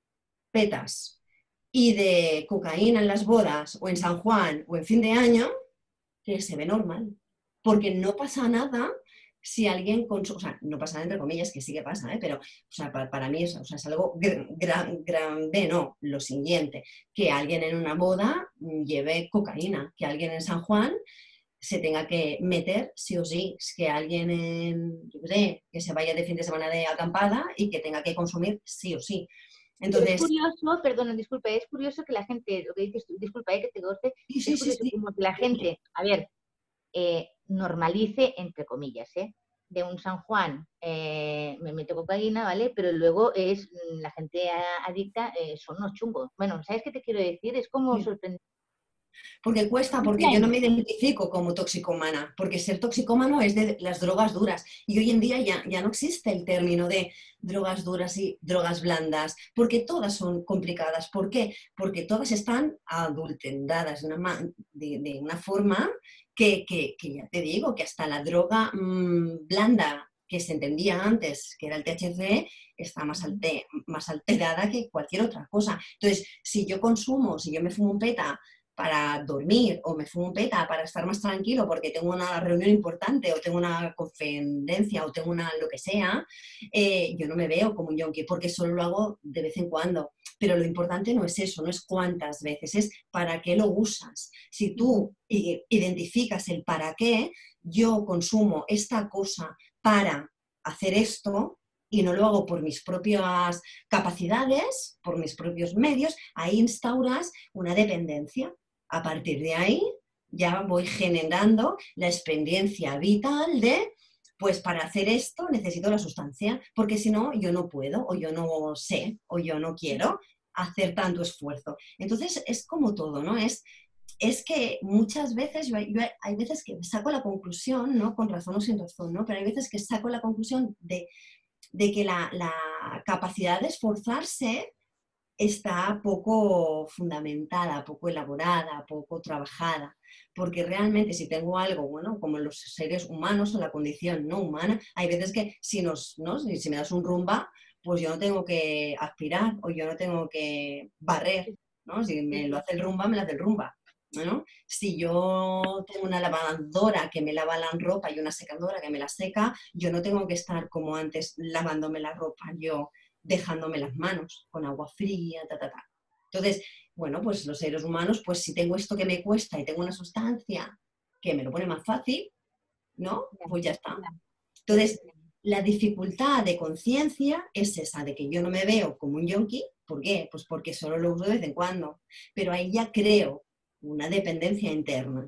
petas y de cocaína en las bodas o en San Juan o en fin de año, que se ve normal. Porque no pasa nada si alguien consume, o sea, no pasa nada entre comillas, que sí que pasa, ¿eh? Pero o sea, para, para mí es, o sea, es algo gran, grande, no, lo siguiente, que alguien en una boda lleve cocaína, que alguien en San Juan se tenga que meter sí o sí, que alguien en, yo qué sé, que se vaya de fin de semana de acampada y que tenga que consumir sí o sí. Entonces, es curioso, perdona, disculpa, es curioso que la gente, lo que dices tú, disculpa, eh, que te corte, sí, sí, es curioso sí, sí. como que la gente, a ver, eh, normalice, entre comillas, ¿eh? De un San Juan eh, me meto cocaína, ¿vale? Pero luego es la gente adicta, eh, son unos chungos. Bueno, ¿sabes qué te quiero decir? Es como Sí. sorprendente. Porque cuesta, porque yo no me identifico como toxicómana, porque ser toxicómano es de las drogas duras. Y hoy en día ya, ya no existe el término de drogas duras y drogas blandas, porque todas son complicadas. ¿Por qué? Porque todas están adulteradas de una, de, de una forma que, que, que ya te digo, que hasta la droga mmm, blanda que se entendía antes, que era el T H C, está más, alte, más alterada que cualquier otra cosa. Entonces, si yo consumo, si yo me fumo un peta para dormir o me fumo un peta para estar más tranquilo porque tengo una reunión importante o tengo una conferencia o tengo una lo que sea, eh, yo no me veo como un yonki porque solo lo hago de vez en cuando. Pero lo importante no es eso, no es cuántas veces, es para qué lo usas. Si tú identificas el para qué, yo consumo esta cosa para hacer esto y no lo hago por mis propias capacidades, por mis propios medios, ahí instauras una dependencia. A partir de ahí ya voy generando la experiencia vital de, pues para hacer esto necesito la sustancia, porque si no yo no puedo, o yo no sé, o yo no quiero hacer tanto esfuerzo. Entonces es como todo, ¿no? Es, es que muchas veces, yo, yo hay veces que saco la conclusión, ¿no? Con razón o sin razón, ¿no? Pero hay veces que saco la conclusión de, de que la, la capacidad de esforzarse está poco fundamentada, poco elaborada, poco trabajada, porque realmente si tengo algo, bueno, como los seres humanos o la condición no humana, hay veces que si, nos, ¿no? si, si me das un rumba, pues yo no tengo que aspirar o yo no tengo que barrer, ¿no? Si me lo hace el rumba, me lo hace el rumba. ¿no? Si yo tengo una lavadora que me lava la ropa y una secadora que me la seca, yo no tengo que estar como antes lavándome la ropa yo, dejándome las manos con agua fría, ta, ta, ta. Entonces, bueno, pues los seres humanos, pues si tengo esto que me cuesta y tengo una sustancia que me lo pone más fácil, ¿no? Pues ya está. Entonces, la dificultad de conciencia es esa, de que yo no me veo como un yonki. ¿Por qué? Pues porque solo lo uso de vez en cuando. Pero ahí ya creo una dependencia interna,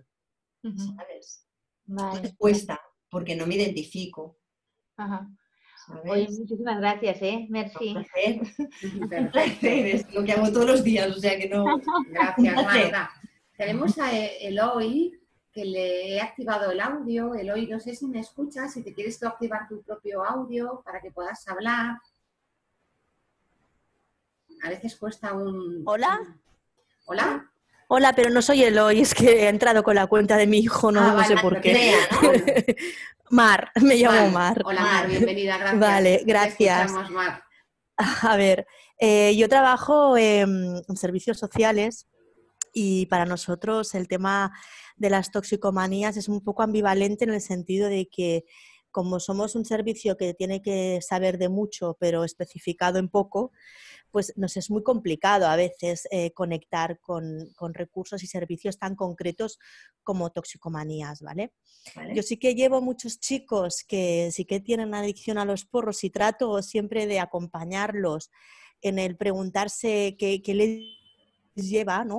¿sabes? Vale. Entonces cuesta, porque no me identifico. Ajá. ¿Sabes? Oye, muchísimas gracias, ¿eh? Merci. Un placer. Un placer, es lo que hago todos los días, o sea que no... Gracias, Marta. Tenemos a Eloy, que le he activado el audio. Eloy, no sé si me escuchas, si te quieres tú activar tu propio audio para que puedas hablar. A veces cuesta un... ¿Hola? ¿Hola? Hola, pero no soy Eloy, es que he entrado con la cuenta de mi hijo, no, ah, no vale, sé por qué. Crea, ¿no? Mar, me llamo vale. Mar. Hola, Mar, bienvenida, gracias. Vale, gracias. Te escuchamos, Mar. A ver, eh, yo trabajo en, en servicios sociales y para nosotros el tema de las toxicomanías es un poco ambivalente en el sentido de que como somos un servicio que tiene que saber de mucho pero especificado en poco, pues nos es muy complicado a veces eh, conectar con, con recursos y servicios tan concretos como toxicomanías, ¿vale? ¿vale? Yo sí que llevo muchos chicos que sí que tienen adicción a los porros y trato siempre de acompañarlos en el preguntarse qué, qué les lleva, ¿no?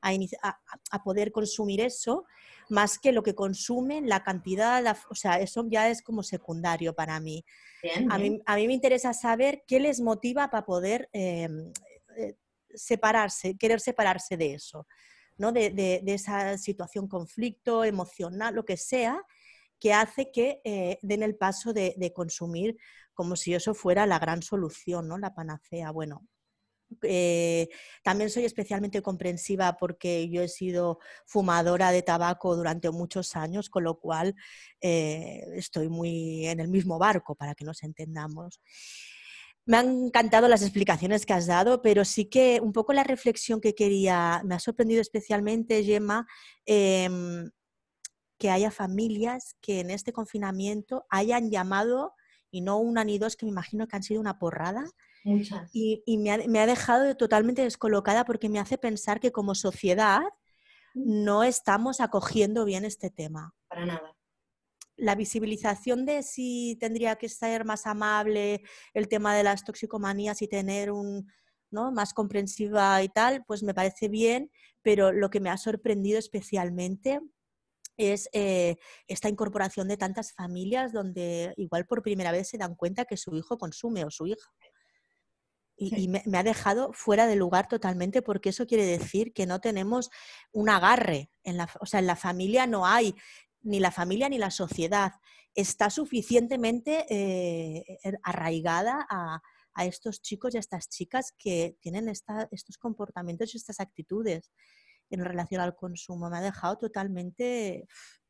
a, a, a poder consumir eso, más que lo que consumen, la cantidad, la, o sea, eso ya es como secundario para mí. Bien, a, bien. mí a mí me interesa saber qué les motiva para poder eh, eh, separarse, querer separarse de eso, ¿no? de, de, de esa situación, conflicto emocional, lo que sea, que hace que eh, den el paso de, de consumir como si eso fuera la gran solución, ¿no? La panacea. Bueno, eh, también soy especialmente comprensiva porque yo he sido fumadora de tabaco durante muchos años, con lo cual eh, estoy muy en el mismo barco, para que nos entendamos. Me han encantado las explicaciones que has dado, pero sí que un poco la reflexión que quería, me ha sorprendido especialmente, Gemma, eh, que haya familias que en este confinamiento hayan llamado, y no una ni dos, que me imagino que han sido una porrada. Muchas. Y, y me, ha, me ha dejado totalmente descolocada porque me hace pensar que como sociedad no estamos acogiendo bien este tema. Para nada. La visibilización de si tendría que ser más amable el tema de las toxicomanías y tener un, ¿no? más comprensiva y tal, pues me parece bien, pero lo que me ha sorprendido especialmente es eh, esta incorporación de tantas familias donde igual por primera vez se dan cuenta que su hijo consume o su hija. Y, sí. y me, me ha dejado fuera de lugar totalmente, porque eso quiere decir que no tenemos un agarre. En la, o sea, en la familia no hay, ni la familia ni la sociedad está suficientemente eh, arraigada a, a estos chicos y a estas chicas que tienen esta, estos comportamientos y estas actitudes en relación al consumo. Me ha dejado totalmente...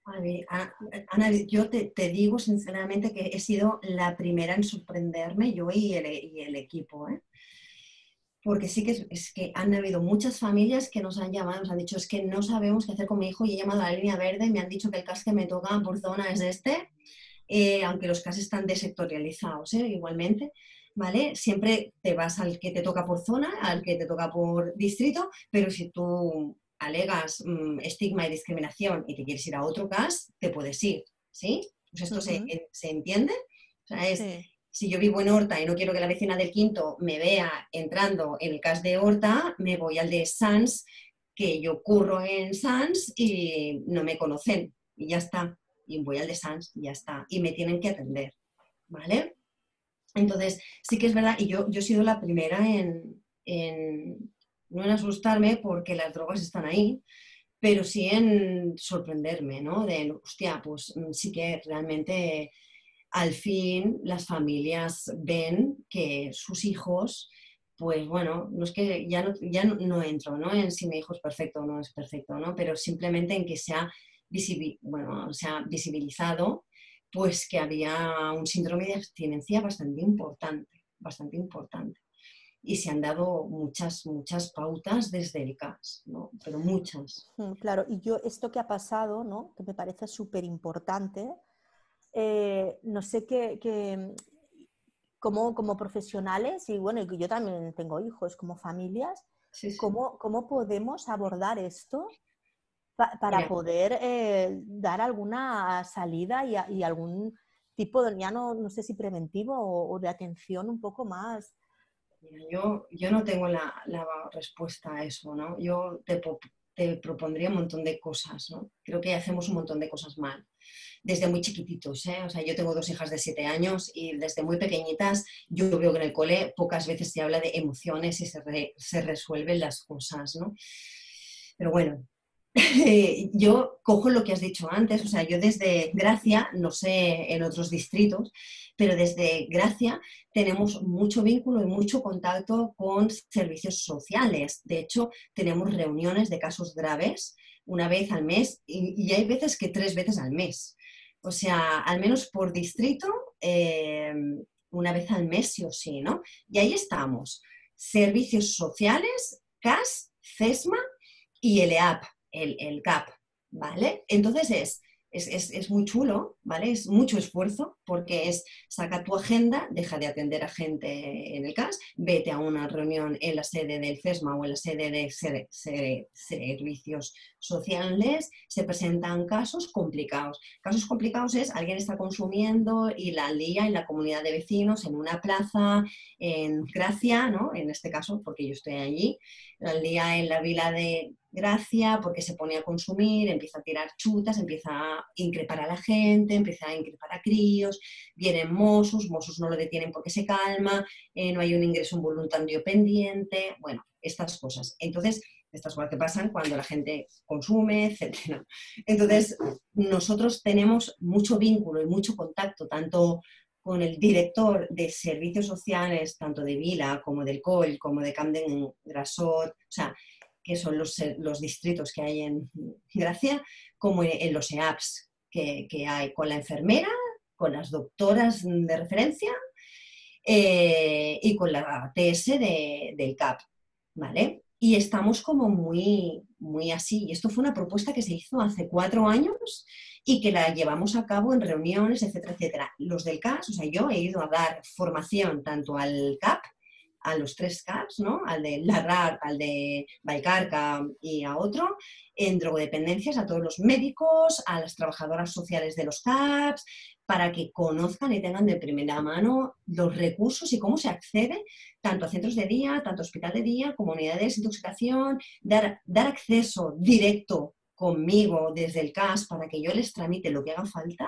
Ana, yo te, te digo sinceramente que he sido la primera en sorprenderme, yo y el, y el equipo, ¿eh? Porque sí que es, es que han habido muchas familias que nos han llamado, nos han dicho, es que no sabemos qué hacer con mi hijo, y he llamado a la línea verde y me han dicho que el C A S que me toca por zona es este, eh, aunque los C A S están desectorializados, ¿eh? Igualmente, ¿vale? Siempre te vas al que te toca por zona, al que te toca por distrito, pero si tú alegas mmm, estigma y discriminación y te quieres ir a otro C A S, te puedes ir, ¿sí? Pues esto uh-huh. se, se entiende. O sea, es, sí. Si yo vivo en Horta y no quiero que la vecina del quinto me vea entrando en el C A S de Horta, me voy al de Sans, que yo curro en Sans y no me conocen, y ya está. Y voy al de Sans y ya está. Y me tienen que atender, ¿vale? Entonces, sí que es verdad, y yo, yo he sido la primera en... en no en asustarme porque las drogas están ahí, pero sí en sorprenderme, ¿no? De, hostia, pues sí que realmente al fin las familias ven que sus hijos, pues bueno, no es que ya no, ya no, no entro, ¿no? En si mi hijo es perfecto o no es perfecto, ¿no? Pero simplemente en que se ha, visibil, bueno, se ha visibilizado, pues que había un síndrome de abstinencia bastante importante, bastante importante. Y se han dado muchas, muchas pautas desde el C A S, ¿no? Pero muchas. Claro, y yo esto que ha pasado, ¿no? Que me parece súper importante, eh, no sé qué, qué como, como profesionales, y bueno, yo también tengo hijos, como familias, sí, sí. ¿Cómo, ¿cómo podemos abordar esto pa, para Mira. poder eh, dar alguna salida y, y algún tipo de, ya no, no sé si preventivo o, o de atención un poco más? Mira, yo, yo no tengo la, la respuesta a eso, ¿no? Yo te, te propondría un montón de cosas, ¿no? Creo que hacemos un montón de cosas mal, desde muy chiquititos, ¿eh? O sea, yo tengo dos hijas de siete años y desde muy pequeñitas yo veo que en el cole pocas veces se habla de emociones y se, re, se resuelven las cosas, ¿no? Pero bueno, yo cojo lo que has dicho antes, o sea, yo desde Gracia, no sé en otros distritos, pero desde Gracia tenemos mucho vínculo y mucho contacto con servicios sociales. De hecho, tenemos reuniones de casos graves una vez al mes y, y hay veces que tres veces al mes. O sea, al menos por distrito, eh, una vez al mes sí o sí, ¿no? Y ahí estamos. Servicios sociales, C A S, CESMA y el E A P. El, el C A P, ¿vale? Entonces es, es, es, es muy chulo, ¿vale? Es mucho esfuerzo porque es saca tu agenda, deja de atender a gente en el C A S, vete a una reunión en la sede del CESMA o en la sede de ser, ser, servicios sociales, se presentan casos complicados. Casos complicados es alguien está consumiendo y la lía en la comunidad de vecinos, en una plaza, en Gracia, ¿no? En este caso, porque yo estoy allí, la lía en la vila de gracia porque se pone a consumir, empieza a tirar chutas, empieza a increpar a la gente, empieza a increpar a críos, vienen Mossos, Mossos no lo detienen porque se calma, eh, no hay un ingreso voluntario pendiente, bueno, estas cosas. Entonces, estas cosas que pasan cuando la gente consume, etcétera. Entonces, nosotros tenemos mucho vínculo y mucho contacto, tanto con el director de servicios sociales, tanto de Vila como del Coll, como de Camden Grassot, o sea, que son los, los distritos que hay en Gracia, como en los E A Ps que, que hay, con la enfermera, con las doctoras de referencia eh, y con la T S de, del C A P, ¿vale? Y estamos como muy, muy así. Y esto fue una propuesta que se hizo hace cuatro años y que la llevamos a cabo en reuniones, etcétera, etcétera. Los del C A S, o sea, yo he ido a dar formación tanto al C A P, a los tres C A Ps, ¿no? Al de Larrar, al de Vallcarca y a otro, en drogodependencias, a todos los médicos, a las trabajadoras sociales de los C A Ps, para que conozcan y tengan de primera mano los recursos y cómo se accede tanto a centros de día, tanto a hospital de día, como unidades de desintoxicación, dar, dar acceso directo conmigo desde el C A S para que yo les tramite lo que haga falta.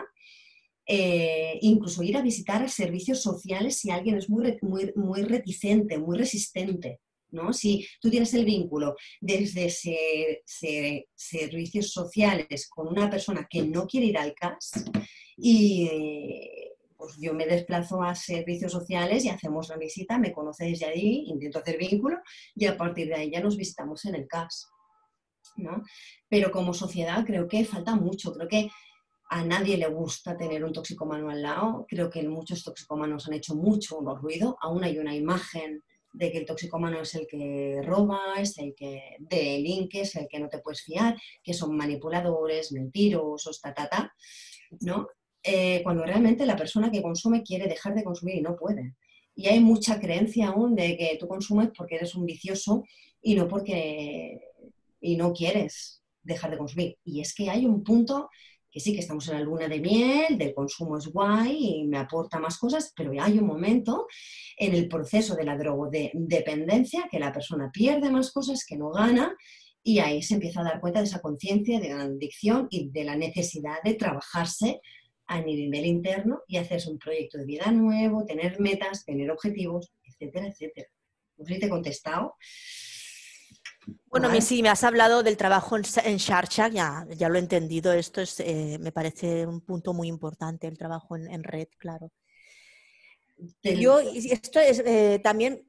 Eh, incluso ir a visitar a servicios sociales si alguien es muy, muy, muy reticente, muy resistente, ¿no? Si tú tienes el vínculo desde se, se, servicios sociales con una persona que no quiere ir al C A S y eh, pues yo me desplazo a servicios sociales y hacemos la visita, me conoce desde allí, intento hacer vínculo y a partir de ahí ya nos visitamos en el C A S, ¿no? Pero como sociedad creo que falta mucho, creo que a nadie le gusta tener un toxicómano al lado. Creo que muchos toxicómanos han hecho mucho ruido. Aún hay una imagen de que el toxicómano es el que roba, es el que delinque, es el que no te puedes fiar, que son manipuladores, mentirosos, ta, ta, ta, ¿no? Eh, cuando realmente la persona que consume quiere dejar de consumir y no puede. Y hay mucha creencia aún de que tú consumes porque eres un vicioso y no porque y no quieres dejar de consumir. Y es que hay un punto que sí que estamos en la luna de miel, del consumo es guay y me aporta más cosas, pero hay un momento en el proceso de la drogodependencia que la persona pierde más cosas, que no gana, y ahí se empieza a dar cuenta de esa conciencia, de la adicción y de la necesidad de trabajarse a nivel interno y hacerse un proyecto de vida nuevo, tener metas, tener objetivos, etcétera, etcétera. No sé si te he contestado. Bueno, ¿Vale? sí, me has hablado del trabajo en, en Xarxa, ya, ya lo he entendido, esto es, eh, me parece un punto muy importante, el trabajo en, en red, claro. Del... Yo, y esto es eh, también,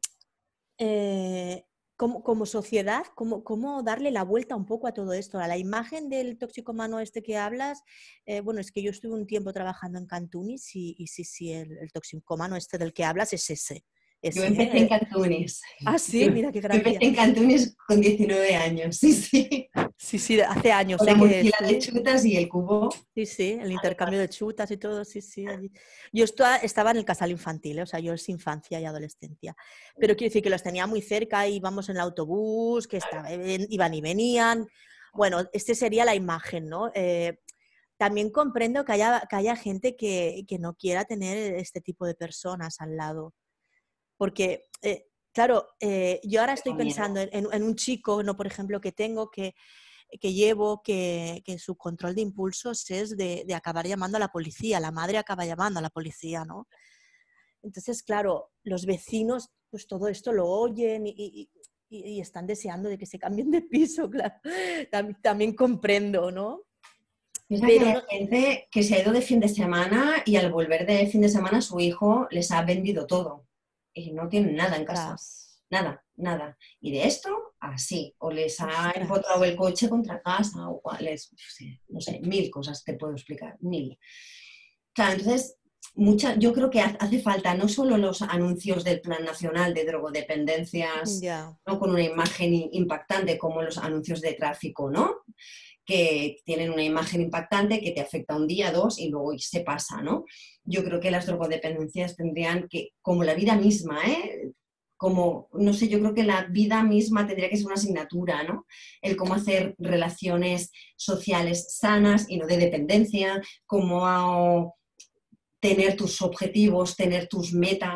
eh, como, como sociedad, cómo, cómo darle la vuelta un poco a todo esto, a la imagen del toxicómano este que hablas. Eh, bueno, es que yo estuve un tiempo trabajando en Cantunis y, y sí, sí, el, el toxicómano este del que hablas es ese. Yo ese empecé ¿eh? en Cantunis. Ah, sí, mira qué Yo gracia. empecé en Cantunis con diecinueve años, sí, sí. Sí, sí, hace años. Con ¿eh? la que mochila sí. de chutas y el cubo. Sí, sí, el intercambio de chutas y todo, sí, sí. Allí. Yo esto- estaba en el casal infantil, ¿eh? O sea, yo es infancia y adolescencia. Pero quiero decir que los tenía muy cerca, íbamos en el autobús, que estaba, iban y venían. Bueno, esta sería la imagen, ¿no? Eh, también comprendo que haya, que haya gente que, que no quiera tener este tipo de personas al lado. Porque, eh, claro, eh, yo ahora estoy pensando en, en, en un chico, ¿no? Por ejemplo, que tengo que... que llevo, que, que su control de impulsos es de, de acabar llamando a la policía, la madre acaba llamando a la policía, ¿no? Entonces, claro, los vecinos, pues todo esto lo oyen y, y, y están deseando de que se cambien de piso, claro, también, también comprendo, ¿no? Piensa Pero que hay no... gente que se ha ido de fin de semana y al volver de fin de semana su hijo les ha vendido todo y no tienen nada en casa. Ostras. Nada, nada. Y de esto, así. O les ha Ostras. empotrado el coche contra casa, o les, no sé, mil cosas te puedo explicar, mil. Claro, entonces, mucha, yo creo que hace falta no solo los anuncios del Plan Nacional de Drogodependencias, Yeah. ¿no? Con una imagen impactante como los anuncios de tráfico, ¿no? Que tienen una imagen impactante que te afecta un día, dos y luego se pasa, ¿no? Yo creo que las drogodependencias tendrían que, como la vida misma, ¿eh? Como, no sé, yo creo que la vida misma tendría que ser una asignatura, ¿no? El cómo hacer relaciones sociales sanas y no de dependencia, cómo tener tus objetivos, tener tus metas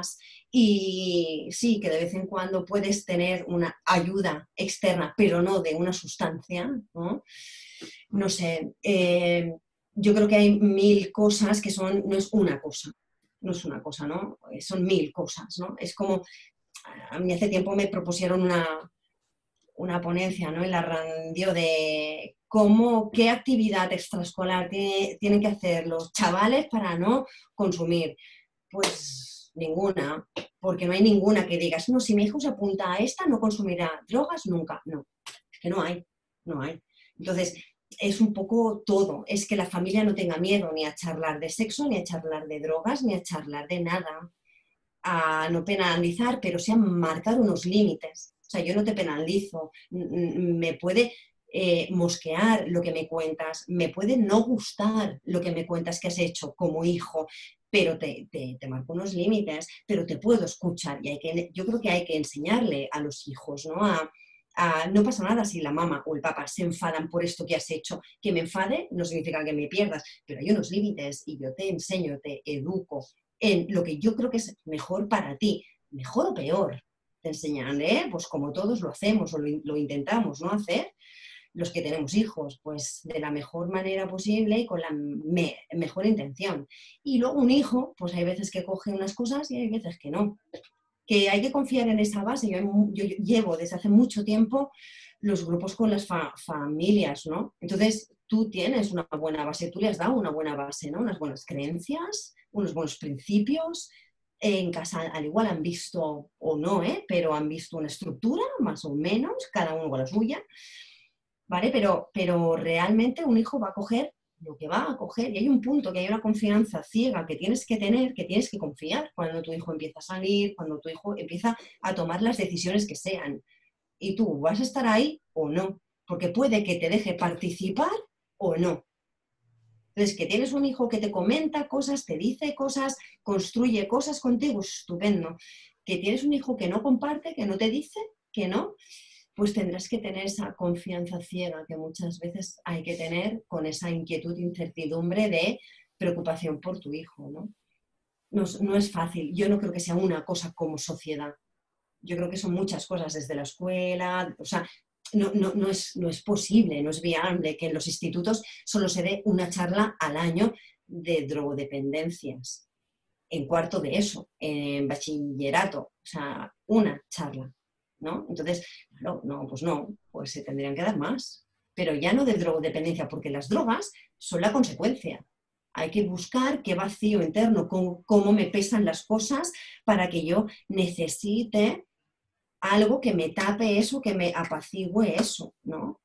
Y sí, que de vez en cuando puedes tener una ayuda externa, pero no de una sustancia, ¿no? No sé, eh, yo creo que hay mil cosas que son, no es una cosa, no es una cosa, ¿no? Son mil cosas, ¿no? Es como, a mí hace tiempo me propusieron una, una ponencia, ¿no? En la radio de cómo, qué actividad extraescolar tiene, tienen que hacer los chavales para no consumir. Pues ninguna, porque no hay ninguna que digas, no, si mi hijo se apunta a esta, no consumirá drogas nunca. No, es que no hay, no hay. Entonces, es un poco todo, es que la familia no tenga miedo ni a charlar de sexo, ni a charlar de drogas, ni a charlar de nada, a no penalizar, pero sí a marcar unos límites. O sea, yo no te penalizo, me puede eh, mosquear lo que me cuentas, me puede no gustar lo que me cuentas que has hecho como hijo, pero te, te, te marco unos límites, pero te puedo escuchar. Y hay que, yo creo que hay que enseñarle a los hijos, ¿no? A, a, no pasa nada si la mamá o el papá se enfadan por esto que has hecho. Que me enfade no significa que me pierdas, pero hay unos límites y yo te enseño, te educo en lo que yo creo que es mejor para ti, mejor o peor. Te enseñan, ¿eh? Pues como todos lo hacemos o lo, lo intentamos, ¿no? Hacer los que tenemos hijos, pues de la mejor manera posible y con la me mejor intención. Y luego un hijo, pues hay veces que coge unas cosas y hay veces que no. Que hay que confiar en esa base. Yo, yo llevo desde hace mucho tiempo los grupos con las fa familias, ¿no? Entonces tú tienes una buena base, tú le has dado una buena base, ¿no? Unas buenas creencias, unos buenos principios. En casa al igual han visto, o no, ¿eh? Pero han visto una estructura, más o menos, cada uno con la suya. ¿Vale? Pero, pero realmente un hijo va a coger lo que va a coger y hay un punto que hay una confianza ciega que tienes que tener, que tienes que confiar cuando tu hijo empieza a salir, cuando tu hijo empieza a tomar las decisiones que sean. Y tú vas a estar ahí o no, porque puede que te deje participar o no. Entonces, que tienes un hijo que te comenta cosas, te dice cosas, construye cosas contigo, estupendo. Que tienes un hijo que no comparte, que no te dice, que no, pues tendrás que tener esa confianza ciega que muchas veces hay que tener con esa inquietud, incertidumbre de preocupación por tu hijo, ¿no? No, no es fácil. Yo no creo que sea una cosa como sociedad. Yo creo que son muchas cosas desde la escuela, o sea, no, no, no, es, no es posible, no es viable que en los institutos solo se dé una charla al año de drogodependencias. En cuarto de eso, en bachillerato, o sea, una charla. ¿No? Entonces, no, no, pues no, pues se tendrían que dar más. Pero ya no de drogodependencia, porque las drogas son la consecuencia. Hay que buscar qué vacío interno, cómo, cómo me pesan las cosas para que yo necesite algo que me tape eso, que me apacigüe eso, ¿no?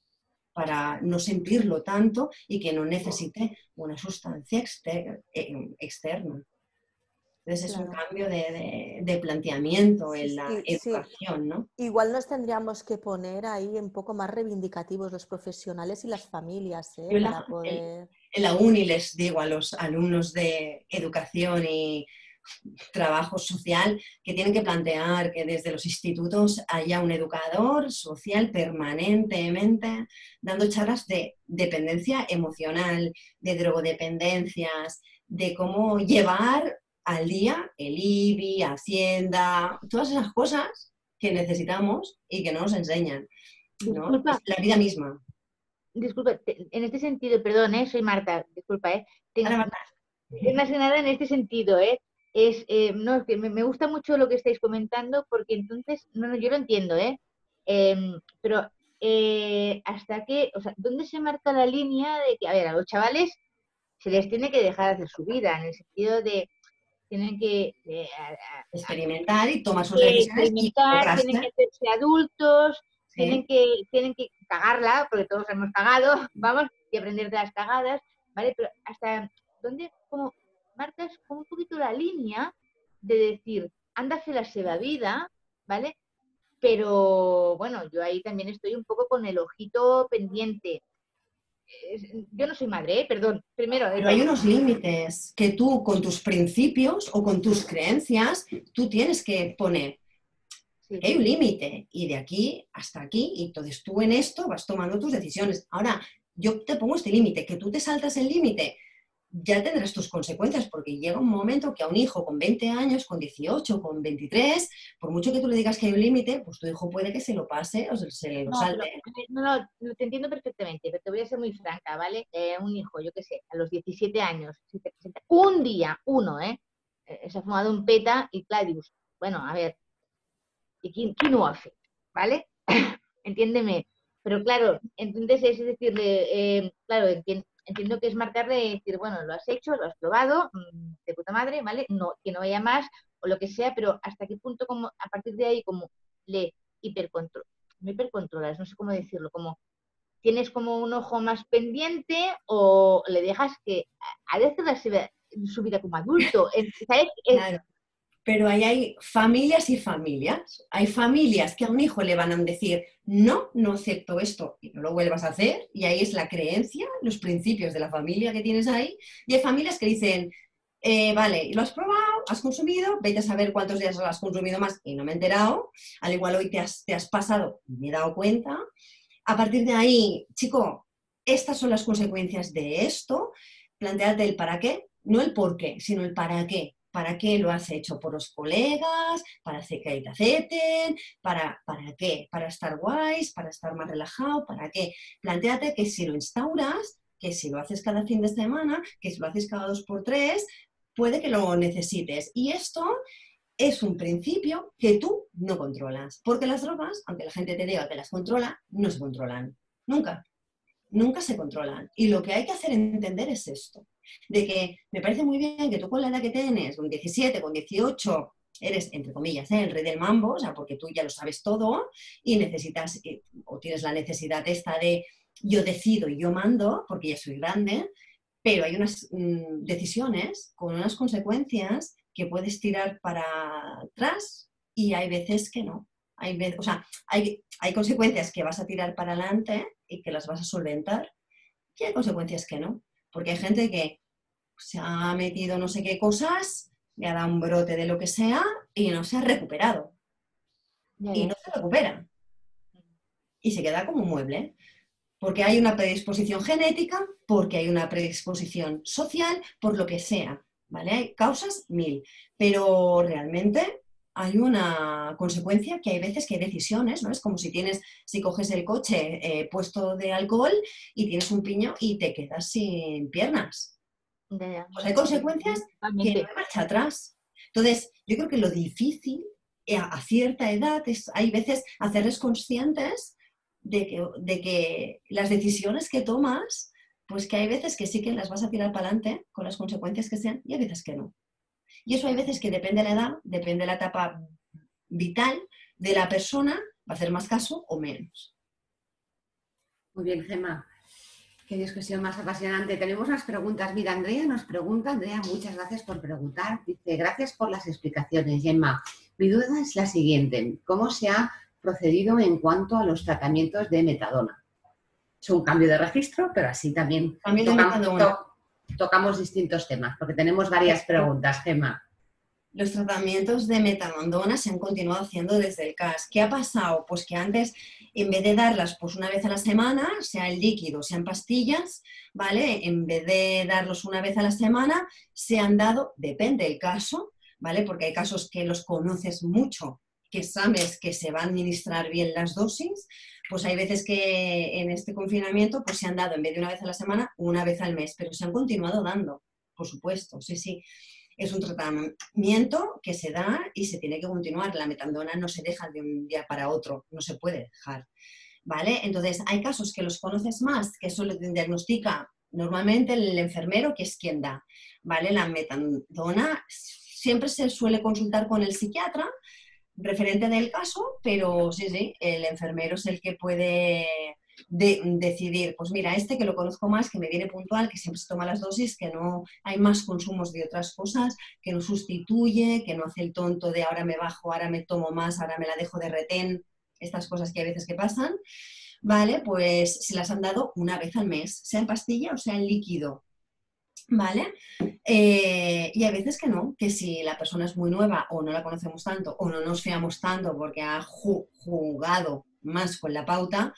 Para no sentirlo tanto y que no necesite una sustancia exter externa. Entonces es claro. Un cambio de, de, de planteamiento en la sí, educación, sí. ¿No? Igual nos tendríamos que poner ahí un poco más reivindicativos los profesionales y las familias, ¿eh? Yo Para la, poder... En la uni les digo a los alumnos de educación y trabajo social que tienen que plantear que desde los institutos haya un educador social permanentemente dando charlas de dependencia emocional, de drogodependencias, de cómo llevar al día el I B I, Hacienda, todas esas cosas que necesitamos y que no nos enseñan, ¿no? Disculpa, la vida misma. Disculpa, en este sentido, perdón, ¿eh? Soy Marta, disculpa, ¿eh? Tengo, Hola, Marta. Más que nada en este sentido, ¿eh? Es, eh, no, es que me, me gusta mucho lo que estáis comentando porque entonces, no, no, yo lo entiendo, ¿eh? eh pero eh, hasta que, o sea, ¿dónde se marca la línea de que, a ver, a los chavales se les tiene que dejar hacer su vida, en el sentido de tienen que eh, a, a, experimentar y tomar sus que decisiones experimentar, y tienen que hacerse adultos, sí. tienen que tienen que cagarla, porque todos hemos cagado, vamos, y aprender de las cagadas, ¿vale? Pero hasta dónde, como marcas como un poquito la línea de decir, anda a hacer la seva vida, ¿vale? Pero bueno, yo ahí también estoy un poco con el ojito pendiente. Yo no soy madre, ¿eh? Perdón, primero. Pero hay unos límites que tú con tus principios o con tus creencias tú tienes que poner. Sí. Hay un límite y de aquí hasta aquí y entonces tú en esto vas tomando tus decisiones. Ahora, yo te pongo este límite, que tú te saltas el límite, ya tendrás tus consecuencias, porque llega un momento que a un hijo con veinte años, con dieciocho, con veintitrés, por mucho que tú le digas que hay un límite, pues tu hijo puede que se lo pase o se, se lo No, salte. pero, no, no, te entiendo perfectamente, pero te voy a ser muy franca, ¿vale? Eh, un hijo, yo qué sé, a los diecisiete años, si te presenta un día, uno, ¿eh? eh se ha fumado un peta y claro, digo, bueno, a ver, ¿y quién, quién lo hace? ¿Vale? Entiéndeme. Pero claro, entonces es decirle, eh, claro, entiendo, entiendo que es marcarle y decir, bueno, lo has hecho, lo has probado, mmm, de puta madre, ¿vale? No, que no vaya más o lo que sea, pero hasta qué punto, como a partir de ahí, como le hipercontrolas, no hipercontrolas, no sé cómo decirlo, como tienes como un ojo más pendiente o le dejas que a veces la, su vida como adulto, ¿sabes? Claro. Pero ahí hay familias y familias. Hay familias que a un hijo le van a decir, no, no acepto esto y no lo vuelvas a hacer. Y ahí es la creencia, los principios de la familia que tienes ahí. Y hay familias que dicen, eh, vale, lo has probado, has consumido, vete a saber cuántos días lo has consumido más y no me he enterado. Al igual hoy te has, te has pasado y me he dado cuenta. A partir de ahí, chico, estas son las consecuencias de esto. Plantéate el para qué, no el por qué, sino el para qué. ¿Para qué lo has hecho? ¿Por los colegas? ¿Para hacer que te acepten? ¿Para, ¿Para qué? ¿Para estar guays? ¿Para estar más relajado? ¿Para qué? Plantéate que si lo instauras, que si lo haces cada fin de semana, que si lo haces cada dos por tres, puede que lo necesites. Y esto es un principio que tú no controlas. Porque las drogas, aunque la gente te diga que las controla, no se controlan. Nunca. Nunca se controlan. Y lo que hay que hacer entender es esto. De que me parece muy bien que tú con la edad que tienes, con diecisiete, con dieciocho, eres, entre comillas, ¿eh? el rey del mambo, o sea, porque tú ya lo sabes todo y necesitas, o tienes la necesidad esta de yo decido y yo mando, porque ya soy grande, pero hay unas mmm, decisiones con unas consecuencias que puedes tirar para atrás y hay veces que no. Hay, veces, o sea, hay, hay consecuencias que vas a tirar para adelante y que las vas a solventar y hay consecuencias que no. Porque hay gente que se ha metido no sé qué cosas, le ha dado un brote de lo que sea y no se ha recuperado. Ya, ya. Y no se recupera. Y se queda como un mueble. Porque hay una predisposición genética, porque hay una predisposición social, por lo que sea. ¿Vale? Hay causas mil. Pero realmente hay una consecuencia que hay veces que hay decisiones, ¿no? Es como si tienes, si coges el coche eh, puesto de alcohol y tienes un piño y te quedas sin piernas. Pues hay consecuencias que no hay marcha atrás. Entonces, yo creo que lo difícil a cierta edad es, hay veces, hacerles conscientes de que, de que las decisiones que tomas, pues que hay veces que sí que las vas a tirar para adelante con las consecuencias que sean y hay veces que no. Y eso hay veces que depende de la edad, depende de la etapa vital de la persona, va a hacer más caso o menos. Muy bien, Gemma. Qué discusión más apasionante. Tenemos unas preguntas. Mira, Andrea nos pregunta, Andrea, muchas gracias por preguntar. Dice, gracias por las explicaciones, Gemma. Mi duda es la siguiente. ¿Cómo se ha procedido en cuanto a los tratamientos de metadona? Es un cambio de registro, pero así también tocamos, to, tocamos distintos temas, porque tenemos varias preguntas, Gemma. Los tratamientos de metadona se han continuado haciendo desde el C A S. ¿Qué ha pasado? Pues que antes, en vez de darlas pues una vez a la semana, sea en líquido, sea en pastillas, ¿vale? En vez de darlos una vez a la semana, se han dado, depende del caso, ¿vale? Porque hay casos que los conoces mucho, que sabes que se va a administrar bien las dosis, pues hay veces que en este confinamiento pues se han dado en vez de una vez a la semana, una vez al mes, pero se han continuado dando, por supuesto, sí, sí. Es un tratamiento que se da y se tiene que continuar. La metadona no se deja de un día para otro, no se puede dejar, ¿vale? Entonces, hay casos que los conoces más, que eso lo diagnostica normalmente el enfermero, que es quien da, ¿vale? La metadona siempre se suele consultar con el psiquiatra, referente del caso, pero sí, sí, el enfermero es el que puede de, decidir, pues mira, este que lo conozco más, que me viene puntual, que siempre se toma las dosis, que no hay más consumos de otras cosas, que no sustituye, que no hace el tonto de ahora me bajo, ahora me tomo más, ahora me la dejo de retén, estas cosas que hay veces que pasan, ¿vale? Pues se las han dado una vez al mes, sea en pastilla o sea en líquido. ¿Vale? Eh, y hay veces que no, que si la persona es muy nueva o no la conocemos tanto o no nos fiamos tanto porque ha ju- jugado más con la pauta,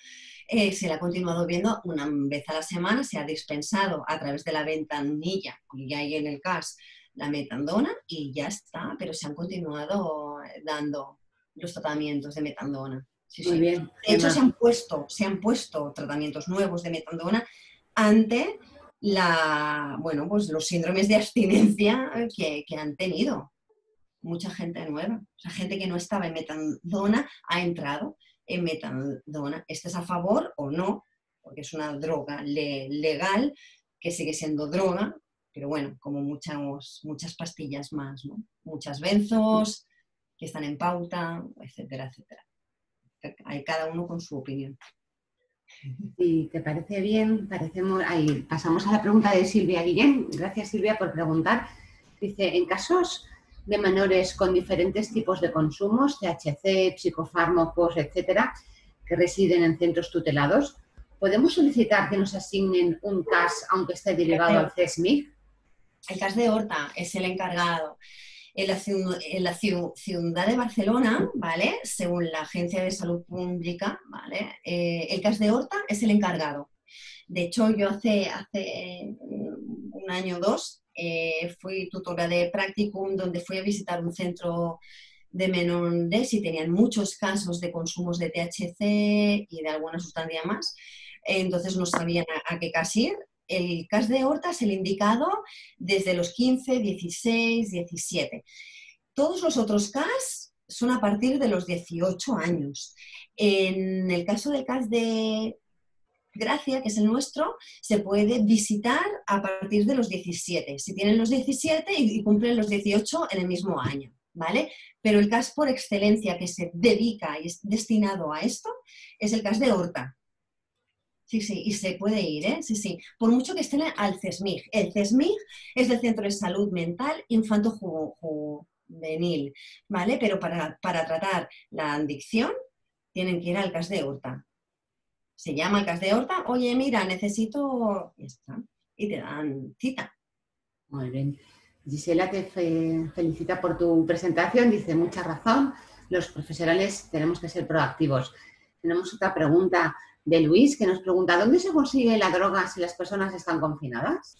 eh, se le ha continuado viendo una vez a la semana, se ha dispensado a través de la ventanilla que hay en el C A S la metandona y ya está, pero se han continuado dando los tratamientos de metandona. Sí, Muy sí. bien, De hecho, Gemma. se han puesto, se han puesto tratamientos nuevos de metandona ante la, bueno, pues los síndromes de abstinencia que, que han tenido. Mucha gente nueva, o sea, gente que no estaba en metadona ha entrado en metadona. ¿Estés a favor o no? Porque es una droga le legal que sigue siendo droga, pero bueno, como muchas, muchas pastillas más, ¿no? Muchas benzos que están en pauta, etcétera, etcétera. Hay cada uno con su opinión. Si te parece bien, parecemos, ahí, pasamos a la pregunta de Silvia Guillén. Gracias, Silvia, por preguntar. Dice, en casos de menores con diferentes tipos de consumos, T H C, psicofármacos, etcétera, que residen en centros tutelados, ¿podemos solicitar que nos asignen un C A S aunque esté derivado al C E S M I C? El C A S de Horta es el encargado. En la, en la ciudad de Barcelona, ¿vale? Según la Agencia de Salud Pública, ¿vale? Eh, el C A S de Horta es el encargado. De hecho, yo hace, hace un año o dos eh, fui tutora de practicum donde fui a visitar un centro de menores y tenían muchos casos de consumos de T H C y de alguna sustancia más. Entonces no sabían a, a qué C A S ir. El C A S de Horta es el indicado desde los quince, dieciséis, diecisiete. Todos los otros C A S son a partir de los dieciocho años. En el caso del C A S de Gracia, que es el nuestro, se puede visitar a partir de los diecisiete. Si tienen los diecisiete y, y cumplen los dieciocho en el mismo año, ¿vale? Pero el C A S por excelencia que se dedica y es destinado a esto es el C A S de Horta. Sí, sí, y se puede ir, ¿eh? Sí, sí. Por mucho que estén al C E S M I C. El C E S M I C es del Centro de Salud Mental Infanto-Juvenil, ¿vale? Pero para, para tratar la adicción tienen que ir al C A S de Horta. Se llama el C A S de Horta, oye, mira, necesito... Y está. Y te dan cita. Muy bien. Gisela te fe felicita por tu presentación, dice, mucha razón, los profesionales tenemos que ser proactivos. Tenemos otra pregunta de Luis, que nos pregunta, ¿dónde se consigue la droga si las personas están confinadas?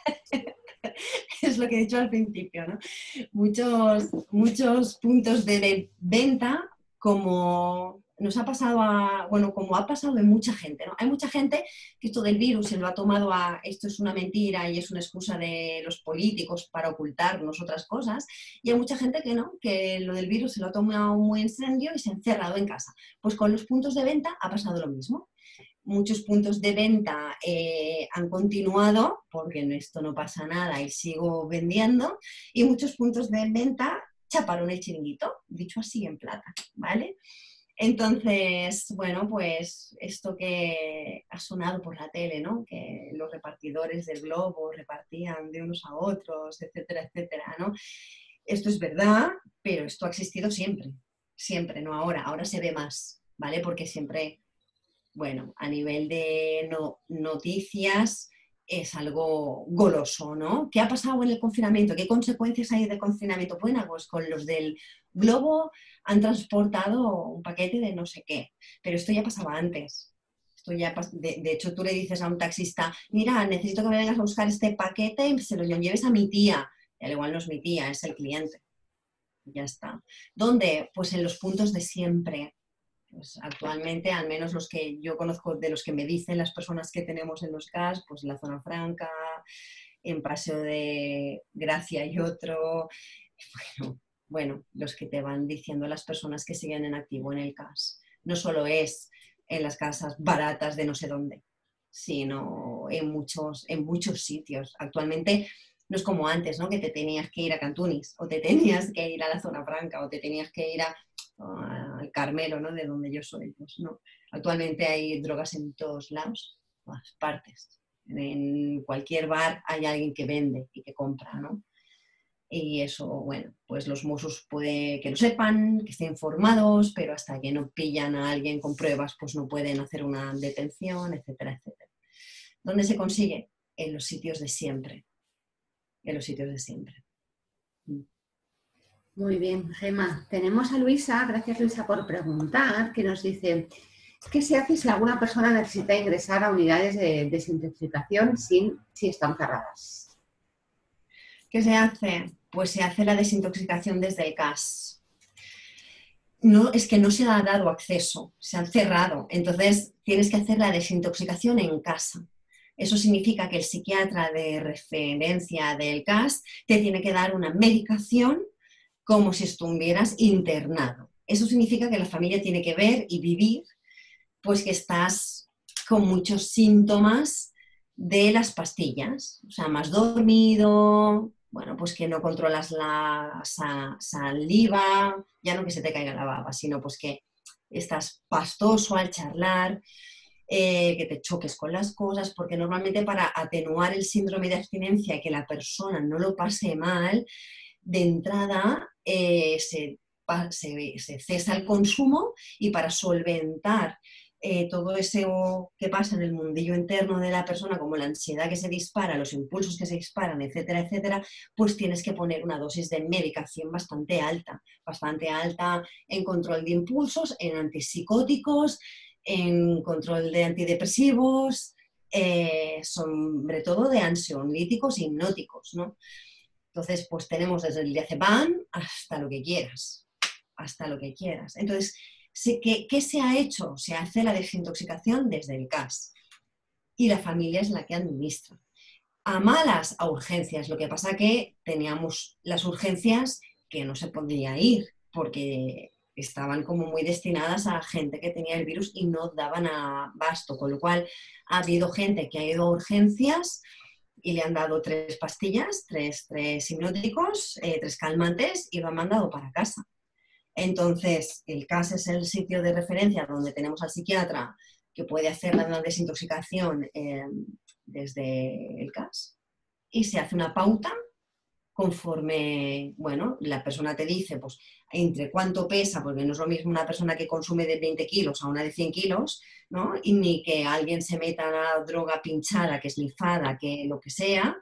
Es lo que he dicho al principio, ¿no? Muchos, muchos puntos de venta, como nos ha pasado a, bueno, como ha pasado en mucha gente, ¿no? Hay mucha gente que esto del virus se lo ha tomado a, esto es una mentira y es una excusa de los políticos para ocultarnos otras cosas, y hay mucha gente que no, que lo del virus se lo ha tomado muy en serio y se ha encerrado en casa. Pues con los puntos de venta ha pasado lo mismo. Muchos puntos de venta eh, han continuado, porque en esto no pasa nada y sigo vendiendo, y muchos puntos de venta chaparon el chiringuito, dicho así en plata, ¿vale? Entonces, bueno, pues esto que ha sonado por la tele, ¿no? Que los repartidores del globo repartían de unos a otros, etcétera, etcétera, ¿no? Esto es verdad, pero esto ha existido siempre, siempre, no ahora, ahora se ve más, ¿vale? Porque siempre... Bueno, a nivel de no, noticias es algo goloso, ¿no? ¿Qué ha pasado en el confinamiento? ¿Qué consecuencias hay del confinamiento? Bueno, pues con los del globo han transportado un paquete de no sé qué, pero esto ya pasaba antes. Esto ya pas de, de hecho, tú le dices a un taxista, mira, necesito que me vengas a buscar este paquete y se lo lleves a mi tía. Y al igual no es mi tía, es el cliente. Ya está. ¿Dónde? Pues en los puntos de siempre. Pues actualmente, al menos los que yo conozco, de los que me dicen las personas que tenemos en los C A S, pues en la Zona Franca, en Paseo de Gracia y otro, bueno, bueno, los que te van diciendo las personas que siguen en activo en el C A S. No solo es en las casas baratas de no sé dónde, sino en muchos, en muchos sitios. Actualmente no es como antes, ¿no? Que te tenías que ir a Cantunis, o te tenías que ir a la Zona Franca, o te tenías que ir a al Carmelo, ¿no? De donde yo soy, pues no. Actualmente hay drogas en todos lados, en todas partes. En cualquier bar hay alguien que vende y que compra, ¿no? Y eso, bueno, pues los Mossos puede que lo sepan, que estén informados, pero hasta que no pillan a alguien con pruebas, pues no pueden hacer una detención, etcétera, etcétera. ¿Dónde se consigue? En los sitios de siempre. En los sitios de siempre. Muy bien, Gemma. Tenemos a Luisa, gracias Luisa por preguntar, que nos dice, ¿Qué se hace si alguna persona necesita ingresar a unidades de desintoxicación sin, si están cerradas? ¿Qué se hace? Pues se hace la desintoxicación desde el C A S. No, es que no se ha dado acceso, se han cerrado. Entonces tienes que hacer la desintoxicación en casa. Eso significa que el psiquiatra de referencia del C A S te tiene que dar una medicación como si estuvieras internado. Eso significa que la familia tiene que ver y vivir pues que estás con muchos síntomas de las pastillas, o sea, más dormido, bueno, pues que no controlas la saliva, ya no que se te caiga la baba, sino pues que estás pastoso al charlar, eh, que te choques con las cosas, porque normalmente para atenuar el síndrome de abstinencia y que la persona no lo pase mal, de entrada eh, se, se, se cesa el consumo y para solventar Eh, todo eso que pasa en el mundillo interno de la persona, como la ansiedad que se dispara, los impulsos que se disparan, etcétera, etcétera, pues tienes que poner una dosis de medicación bastante alta, bastante alta en control de impulsos, en antipsicóticos, en control de antidepresivos, eh, sobre todo de ansiolíticos e hipnóticos, ¿no? Entonces, pues tenemos desde el diazepam hasta lo que quieras, hasta lo que quieras. Entonces, ¿Qué, ¿Qué se ha hecho? Se hace la desintoxicación desde el C A S y la familia es la que administra. A malas, a urgencias. Lo que pasa que teníamos las urgencias que no se podía ir porque estaban como muy destinadas a gente que tenía el virus y no daban abasto, con lo cual ha habido gente que ha ido a urgencias y le han dado tres pastillas, tres, tres hipnóticos, eh, tres calmantes y lo han mandado para casa. Entonces, el C A S es el sitio de referencia donde tenemos al psiquiatra que puede hacer la desintoxicación eh, desde el C A S y se hace una pauta conforme, bueno, la persona te dice, pues, entre cuánto pesa, porque no es lo mismo una persona que consume de veinte kilos a una de cien kilos, ¿no? Y ni que alguien se meta una droga pinchada, que es lifada, que lo que sea,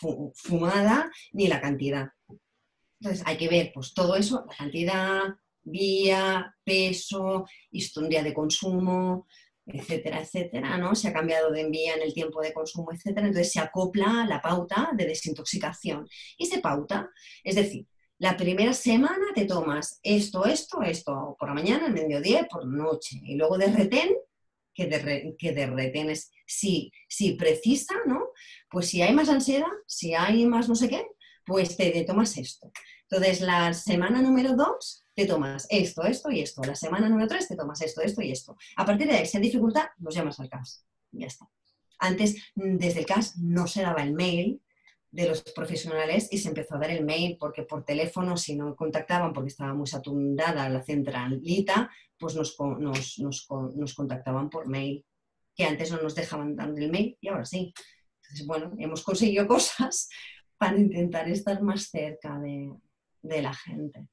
fumada, ni la cantidad. Entonces hay que ver pues todo eso, la cantidad, vía, peso, historia de consumo, etcétera, etcétera, ¿no? Se ha cambiado de vía en el tiempo de consumo, etcétera. Entonces se acopla la pauta de desintoxicación y se pauta. Es decir, la primera semana te tomas esto, esto, esto, por la mañana, al mediodía, por la noche. Y luego de retén, que de, re, que de retén es si, si precisa, ¿no? Pues si hay más ansiedad, si hay más no sé qué, pues te, te tomas esto. Entonces, la semana número dos te tomas esto, esto y esto. La semana número tres te tomas esto, esto y esto. A partir de ahí, si hay dificultad, los llamas al C A S. Ya está. Antes, desde el C A S no se daba el mail de los profesionales y se empezó a dar el mail porque por teléfono, si no contactaban, porque estaba muy saturada la centralita, pues nos, nos, nos, nos contactaban por mail, que antes no nos dejaban dar el mail y ahora sí. Entonces, bueno, hemos conseguido cosas para intentar estar más cerca de, de la gente.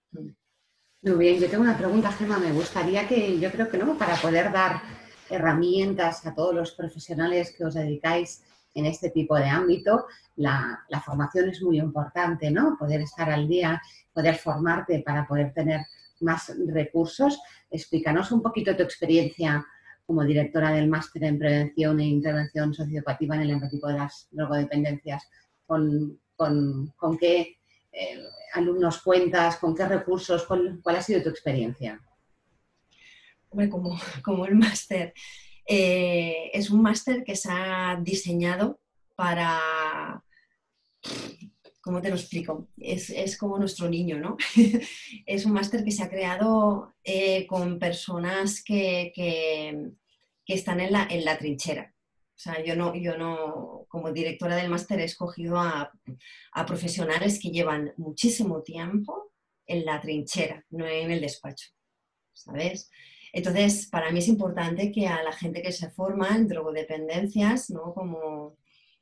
Muy bien, yo tengo una pregunta, Gemma. Me gustaría que, yo creo que no, para poder dar herramientas a todos los profesionales que os dedicáis en este tipo de ámbito, la, la formación es muy importante, ¿no? Poder estar al día, poder formarte para poder tener más recursos. Explícanos un poquito tu experiencia como directora del máster en prevención e intervención socioeducativa en el ámbito de las drogodependencias. Con, con, con qué eh, alumnos cuentas, con qué recursos, con, ¿cuál ha sido tu experiencia? Hombre, como, como el máster. Eh, es un máster que se ha diseñado para... ¿Cómo te lo explico? Es, es como nuestro niño, ¿no? Es un máster que se ha creado eh, con personas que, que, que están en la, en la trinchera. O sea, yo no, yo no, como directora del máster he escogido a, a profesionales que llevan muchísimo tiempo en la trinchera, no en el despacho, ¿sabes? Entonces, para mí es importante que a la gente que se forma en drogodependencias, ¿no? Como,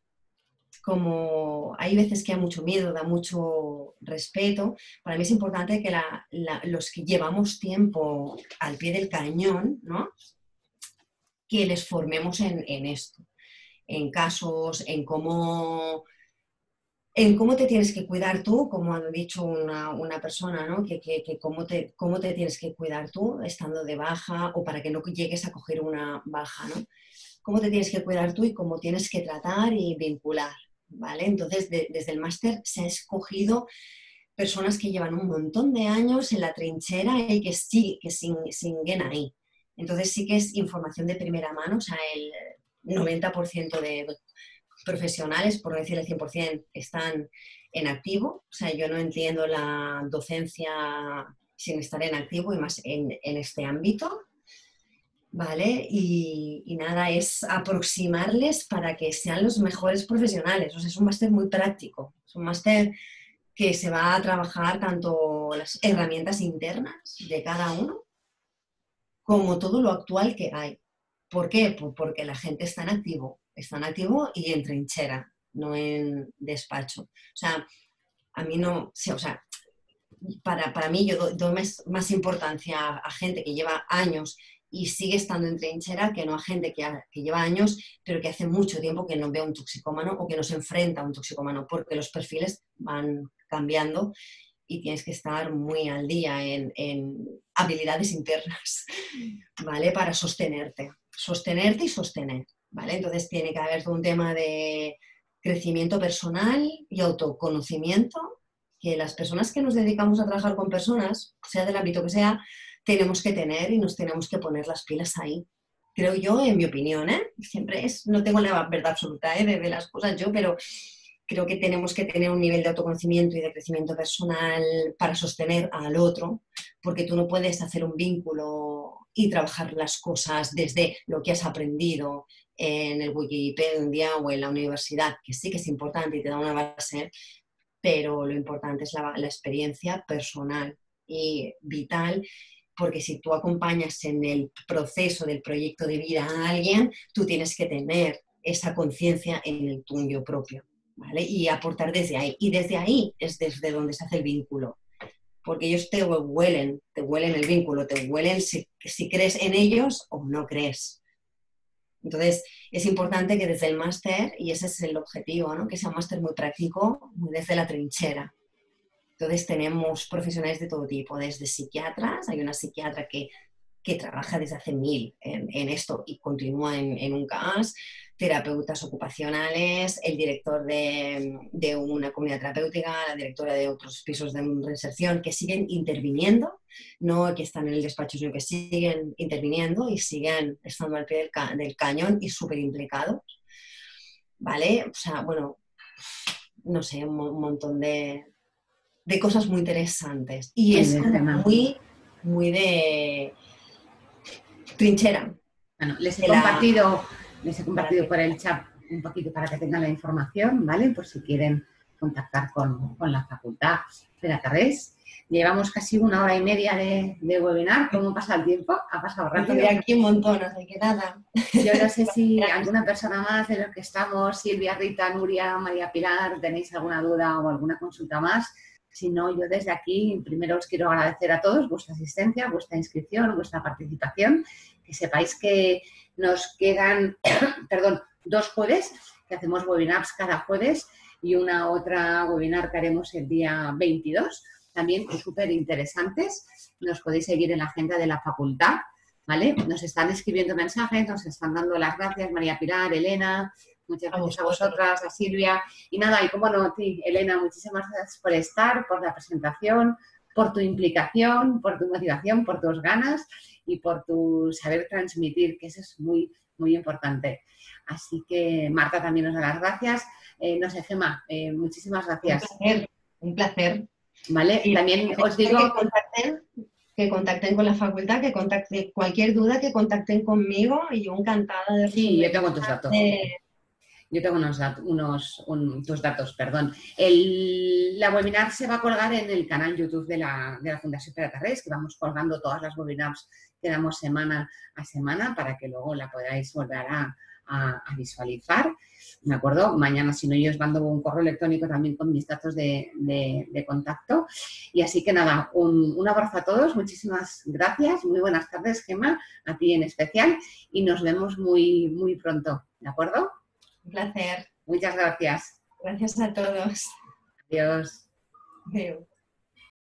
como hay veces que hay mucho miedo, da mucho respeto, para mí es importante que la, la, los que llevamos tiempo al pie del cañón, ¿no? Que les formemos en, en esto, en casos, en cómo, en cómo te tienes que cuidar tú, como ha dicho una, una persona, ¿no? Que, que, que cómo, te, cómo te tienes que cuidar tú estando de baja o para que no llegues a coger una baja, ¿no? Cómo te tienes que cuidar tú y cómo tienes que tratar y vincular, ¿vale? Entonces, de, desde el máster se ha escogido personas que llevan un montón de años en la trinchera y que sí, que siguen ahí. Entonces sí que es información de primera mano, o sea, el noventa por ciento de profesionales, por no decir el cien por ciento, están en activo. O sea, yo no entiendo la docencia sin estar en activo y más en, en este ámbito, ¿vale? Y, y nada, es aproximarles para que sean los mejores profesionales. O sea, es un máster muy práctico, es un máster que se va a trabajar tanto las herramientas internas de cada uno como todo lo actual que hay. ¿Por qué? Pues porque la gente está en activo, está en activo y en trinchera, no en despacho. O sea, a mí no, o sea, para, para mí yo doy, doy más, más importancia a, a gente que lleva años y sigue estando en trinchera que no a gente que, ha, que lleva años pero que hace mucho tiempo que no ve a un toxicómano o que no se enfrenta a un toxicómano, porque los perfiles van cambiando y tienes que estar muy al día en, en habilidades internas, ¿vale? Para sostenerte, sostenerte y sostener, ¿vale? Entonces tiene que haber todo un tema de crecimiento personal y autoconocimiento, que las personas que nos dedicamos a trabajar con personas, sea del ámbito que sea, tenemos que tener y nos tenemos que poner las pilas ahí. Creo yo, en mi opinión, ¿eh? Siempre es, no tengo la verdad absoluta, ¿eh? de, de las cosas yo, pero creo que tenemos que tener un nivel de autoconocimiento y de crecimiento personal para sostener al otro, porque tú no puedes hacer un vínculo y trabajar las cosas desde lo que has aprendido en el Wikipedia o en la universidad, que sí que es importante y te da una base, pero lo importante es la, la experiencia personal y vital, porque si tú acompañas en el proceso del proyecto de vida a alguien, tú tienes que tener esa conciencia en el tuyo propio, ¿vale? Y aportar desde ahí. Y desde ahí es desde donde se hace el vínculo. Porque ellos te huelen, te huelen el vínculo, te huelen si, si crees en ellos o no crees. Entonces, es importante que desde el máster, y ese es el objetivo, ¿no? Que sea un máster muy práctico, muy desde la trinchera. Entonces, tenemos profesionales de todo tipo, desde psiquiatras, hay una psiquiatra que, que trabaja desde hace mil en, en esto y continúa en, en un C A S, terapeutas ocupacionales, el director de, de una comunidad terapéutica, la directora de otros pisos de reinserción, que siguen interviniendo, no que están en el despacho, sino que siguen interviniendo y siguen estando al pie del, ca del cañón y súper implicados, ¿vale? O sea, bueno, no sé, un, un montón de, de cosas muy interesantes. Y es como muy, muy de trinchera. Bueno, les he compartido... La... Les he compartido por el chat un poquito para que tengan la información, ¿vale? Por si quieren contactar con, con la Facultad de la Tarrés. Llevamos casi una hora y media de, de webinar. ¿Cómo pasa el tiempo? Ha pasado rápido. Estoy aquí un montón, no sé qué nada. Yo no sé si alguna persona más de los que estamos, Silvia, Rita, Nuria, María Pilar, tenéis alguna duda o alguna consulta más. Si no, yo desde aquí primero os quiero agradecer a todos vuestra asistencia, vuestra inscripción, vuestra participación. Que sepáis que nos quedan, perdón, dos jueves, que hacemos webinars cada jueves y una otra webinar que haremos el día veintidós, también súper interesantes. Nos podéis seguir en la agenda de la facultad, ¿vale? Nos están escribiendo mensajes, nos están dando las gracias María Pilar, Elena, muchas gracias a vosotras, a Silvia. Y nada, y cómo no, a ti, Elena, muchísimas gracias por estar, por la presentación, por tu implicación, por tu motivación, por tus ganas y por tu saber transmitir, que eso es muy, muy importante. Así que Marta también nos da las gracias. Eh, no sé, Gemma, eh, muchísimas gracias. Un placer, un placer. Vale, y también os digo... Que contacten, que contacten con la facultad, que contacten cualquier duda, que contacten conmigo y yo encantada de resolver. Sí, yo tengo tus datos. De... Yo tengo unos, unos un, tus datos, perdón. El, la webinar se va a colgar en el canal YouTube de la, de la Fundación Pere Tarrés, que vamos colgando todas las webinars que damos semana a semana para que luego la podáis volver a, a, a visualizar. ¿De acuerdo? Mañana, si no, yo os mando un correo electrónico también con mis datos de, de, de contacto. Y así que nada, un, un abrazo a todos, muchísimas gracias. Muy buenas tardes, Gemma, a ti en especial. Y nos vemos muy, muy pronto. ¿De acuerdo? Un placer. Muchas gracias. Gracias a todos. Adiós. Adeu.